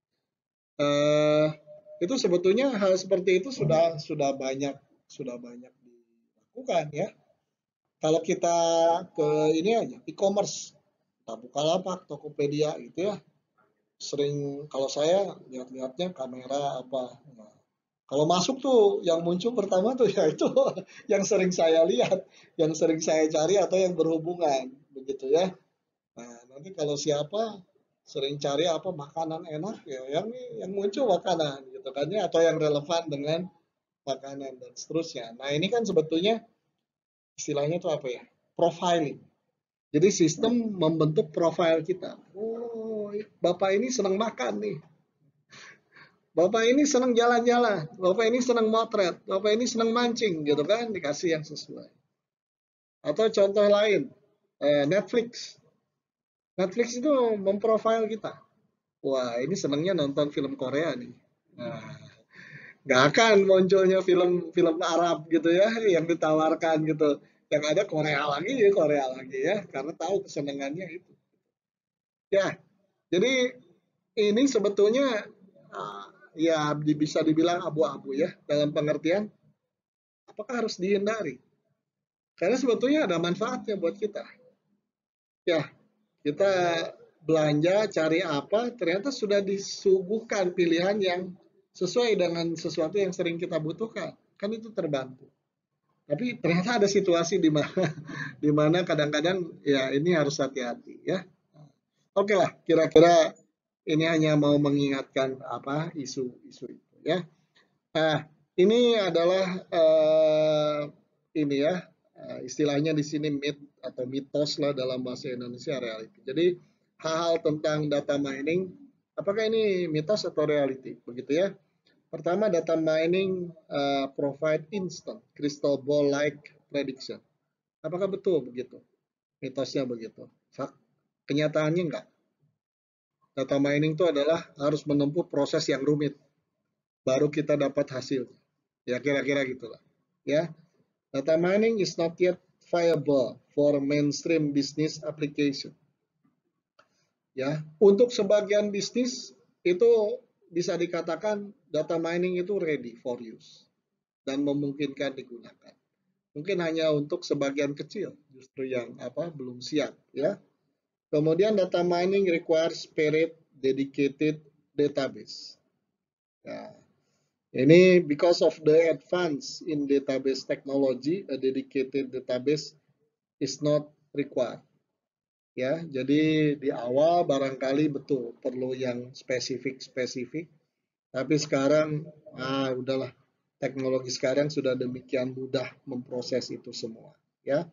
uh, itu sebetulnya hal seperti itu sudah sudah banyak sudah banyak dilakukan ya. Kalau kita ke ini aja e-commerce, kita Bukalapak, Tokopedia gitu ya, sering kalau saya lihat-lihatnya kamera apa. Nah, kalau masuk tuh yang muncul pertama tuh ya itu yang sering saya lihat, yang sering saya cari atau yang berhubungan begitu ya. Nah, nanti kalau siapa sering cari apa makanan enak ya yang yang muncul makanan gitu kan ya atau yang relevan dengan makanan dan seterusnya. Nah, ini kan sebetulnya istilahnya tuh apa ya? Profiling. Jadi sistem membentuk profil kita. Oh, Bapak ini senang makan nih. Bapak ini senang jalan-jalan. Bapak ini senang motret. Bapak ini senang mancing gitu kan. Dikasih yang sesuai. Atau contoh lain, eh, Netflix. Netflix itu memprofil kita. Wah, ini senangnya nonton film Korea nih. Nah, nggak akan munculnya film-film Arab gitu ya yang ditawarkan gitu. Yang ada Korea lagi ya Korea lagi ya karena tahu kesenangannya itu. Ya, jadi ini sebetulnya uh, ya bisa dibilang abu-abu ya dalam pengertian apakah harus dihindari? Karena sebetulnya ada manfaatnya buat kita. Ya, kita belanja cari apa ternyata sudah disuguhkan pilihan yang sesuai dengan sesuatu yang sering kita butuhkan. Kan itu terbantu. Tapi ternyata ada situasi di mana di mana kadang-kadang ya ini harus hati-hati ya. Oke lah, kira-kira Ini hanya mau mengingatkan apa isu-isu itu ya. Nah, ini adalah uh, ini ya uh, istilahnya di sini myth atau mitos lah dalam bahasa Indonesia reality. Jadi hal-hal tentang data mining, apakah ini mitos atau reality? Begitu ya. Pertama, data mining uh, provide instant crystal ball like prediction. Apakah betul begitu? Mitosnya begitu. Fak kenyataannya enggak. Data mining itu adalah harus menempuh proses yang rumit baru kita dapat hasil. Ya kira-kira gitulah. Ya, data mining is not yet viable for mainstream business application. Ya, untuk sebagian bisnis itu bisa dikatakan data mining itu ready for use dan memungkinkan digunakan. Mungkin hanya untuk sebagian kecil justru yang apa belum siap ya. Kemudian data mining requires separate dedicated database. Ya, ini because of the advance in database technology, a dedicated database is not required. Ya, jadi di awal barangkali betul perlu yang spesifik-spesifik, tapi sekarang ah udahlah teknologi sekarang sudah demikian mudah memproses itu semua. Ya,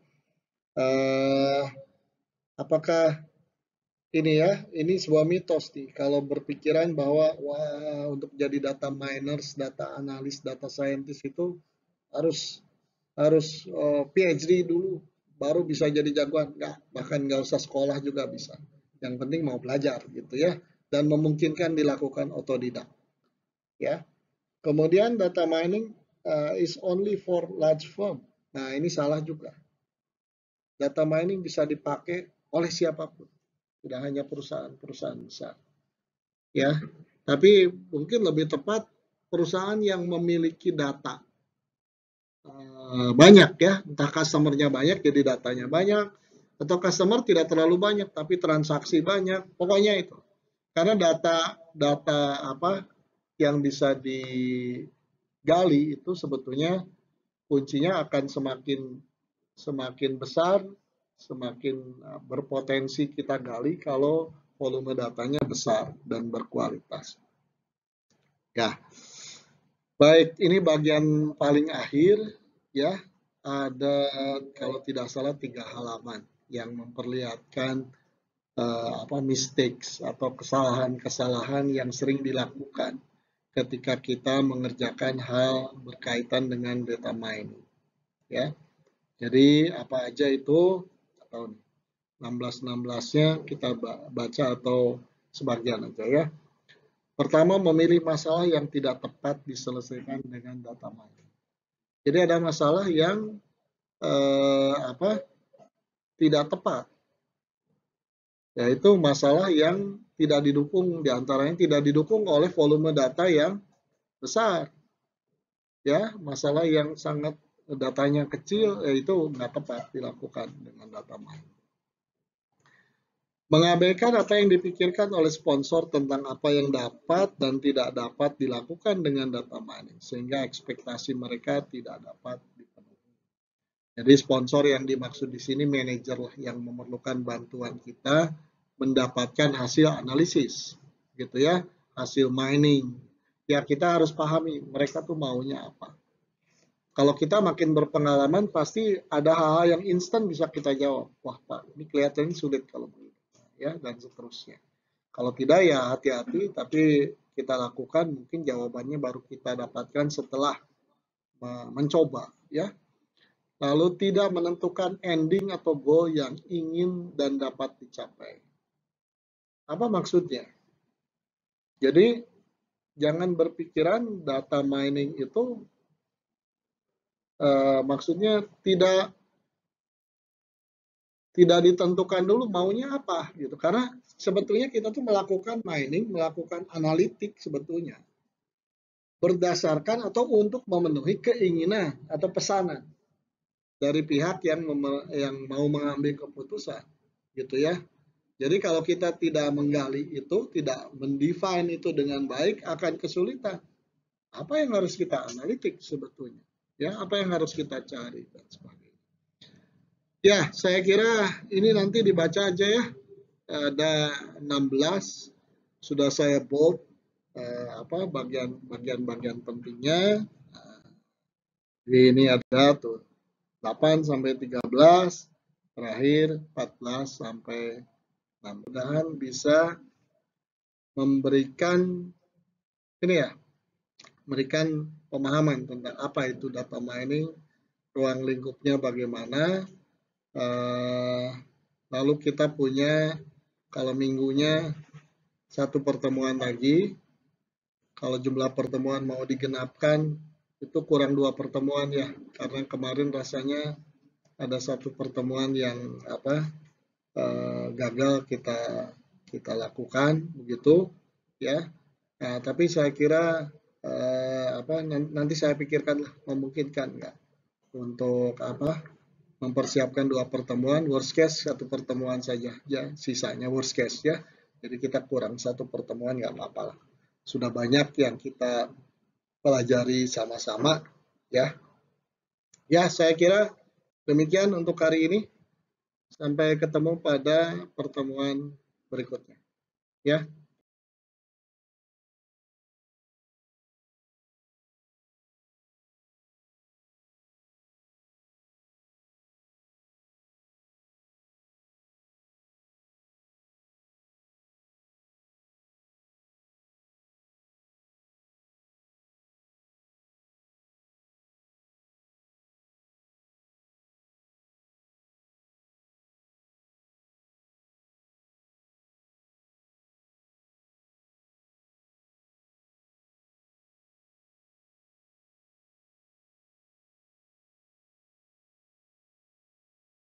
eh, apakah ini ya, ini sebuah mitos nih. Kalau berpikiran bahwa wah untuk jadi data miners, data analis, data scientist itu harus harus uh, P H D dulu baru bisa jadi jagoan. Nggak, bahkan nggak usah sekolah juga bisa. Yang penting mau belajar gitu ya dan memungkinkan dilakukan otodidak ya. Kemudian data mining uh, is only for large firm. Nah, ini salah juga. Data mining bisa dipakai oleh siapapun, tidak hanya perusahaan-perusahaan besar. Ya, tapi mungkin lebih tepat perusahaan yang memiliki data uh, banyak ya, entah customernya banyak jadi datanya banyak, atau customer tidak terlalu banyak tapi transaksi banyak, pokoknya itu. Karena data data apa yang bisa digali itu sebetulnya kuncinya akan semakin semakin besar, semakin uh, berpotensi kita gali kalau volume datanya besar dan berkualitas. Ya, baik, ini bagian paling akhir ya. Ada kalau tidak salah tiga halaman yang memperlihatkan uh, apa mistakes atau kesalahan-kesalahan yang sering dilakukan ketika kita mengerjakan hal berkaitan dengan data mining. Ya, jadi apa aja itu atau enam belas enam belas-nya kita baca atau sebagian aja ya. Pertama, memilih masalah yang tidak tepat diselesaikan dengan data mining. Jadi ada masalah yang eh, apa tidak tepat, yaitu masalah yang tidak didukung, diantaranya tidak didukung oleh volume data yang besar. Ya, masalah yang sangat datanya kecil, yaitu nggak tepat dilakukan dengan data mining. Mengabaikan apa yang dipikirkan oleh sponsor tentang apa yang dapat dan tidak dapat dilakukan dengan data mining, sehingga ekspektasi mereka tidak dapat dipenuhi. Jadi sponsor yang dimaksud di sini manajer yang memerlukan bantuan kita mendapatkan hasil analisis, gitu ya, hasil mining. Ya kita harus pahami mereka tuh maunya apa. Kalau kita makin berpengalaman pasti ada hal-hal yang instan bisa kita jawab. Wah Pak, ini kelihatannya sulit kalau begini. Ya, dan seterusnya. Kalau tidak ya hati-hati, tapi kita lakukan mungkin jawabannya baru kita dapatkan setelah mencoba ya. Lalu tidak menentukan ending atau goal yang ingin dan dapat dicapai. Apa maksudnya? Jadi jangan berpikiran data mining itu eh, maksudnya tidak tidak ditentukan dulu maunya apa gitu, karena sebetulnya kita tuh melakukan mining, melakukan analitik sebetulnya berdasarkan atau untuk memenuhi keinginan atau pesanan dari pihak yang yang mau mengambil keputusan gitu ya. Jadi kalau kita tidak menggali itu, tidak mendefine itu dengan baik, akan kesulitan. Apa yang harus kita analitik sebetulnya? Ya, apa yang harus kita cari dan sebagainya. Ya, saya kira ini nanti dibaca aja ya. Ada enam belas. sudah saya bold eh, apa bagian bagian-bagian pentingnya. Nah, jadi ini ada tuh delapan sampai tiga belas, terakhir empat belas sampai enam. Mudah-mudahan bisa memberikan ini ya, memberikan pemahaman tentang apa itu data mining, ruang lingkupnya bagaimana, eh, lalu kita punya kalau minggunya satu pertemuan lagi, kalau jumlah pertemuan mau digenapkan itu kurang dua pertemuan ya, karena kemarin rasanya ada satu pertemuan yang apa eh, gagal kita kita lakukan begitu ya. Nah, tapi saya kira eh, apa nanti saya pikirkan lah memungkinkan nggak untuk apa mempersiapkan dua pertemuan, worst case satu pertemuan saja ya, sisanya worst case ya. Jadi kita kurang satu pertemuan nggak apa-apa lah. Sudah banyak yang kita pelajari sama-sama ya. Ya, saya kira demikian untuk hari ini. Sampai ketemu pada pertemuan berikutnya. Ya.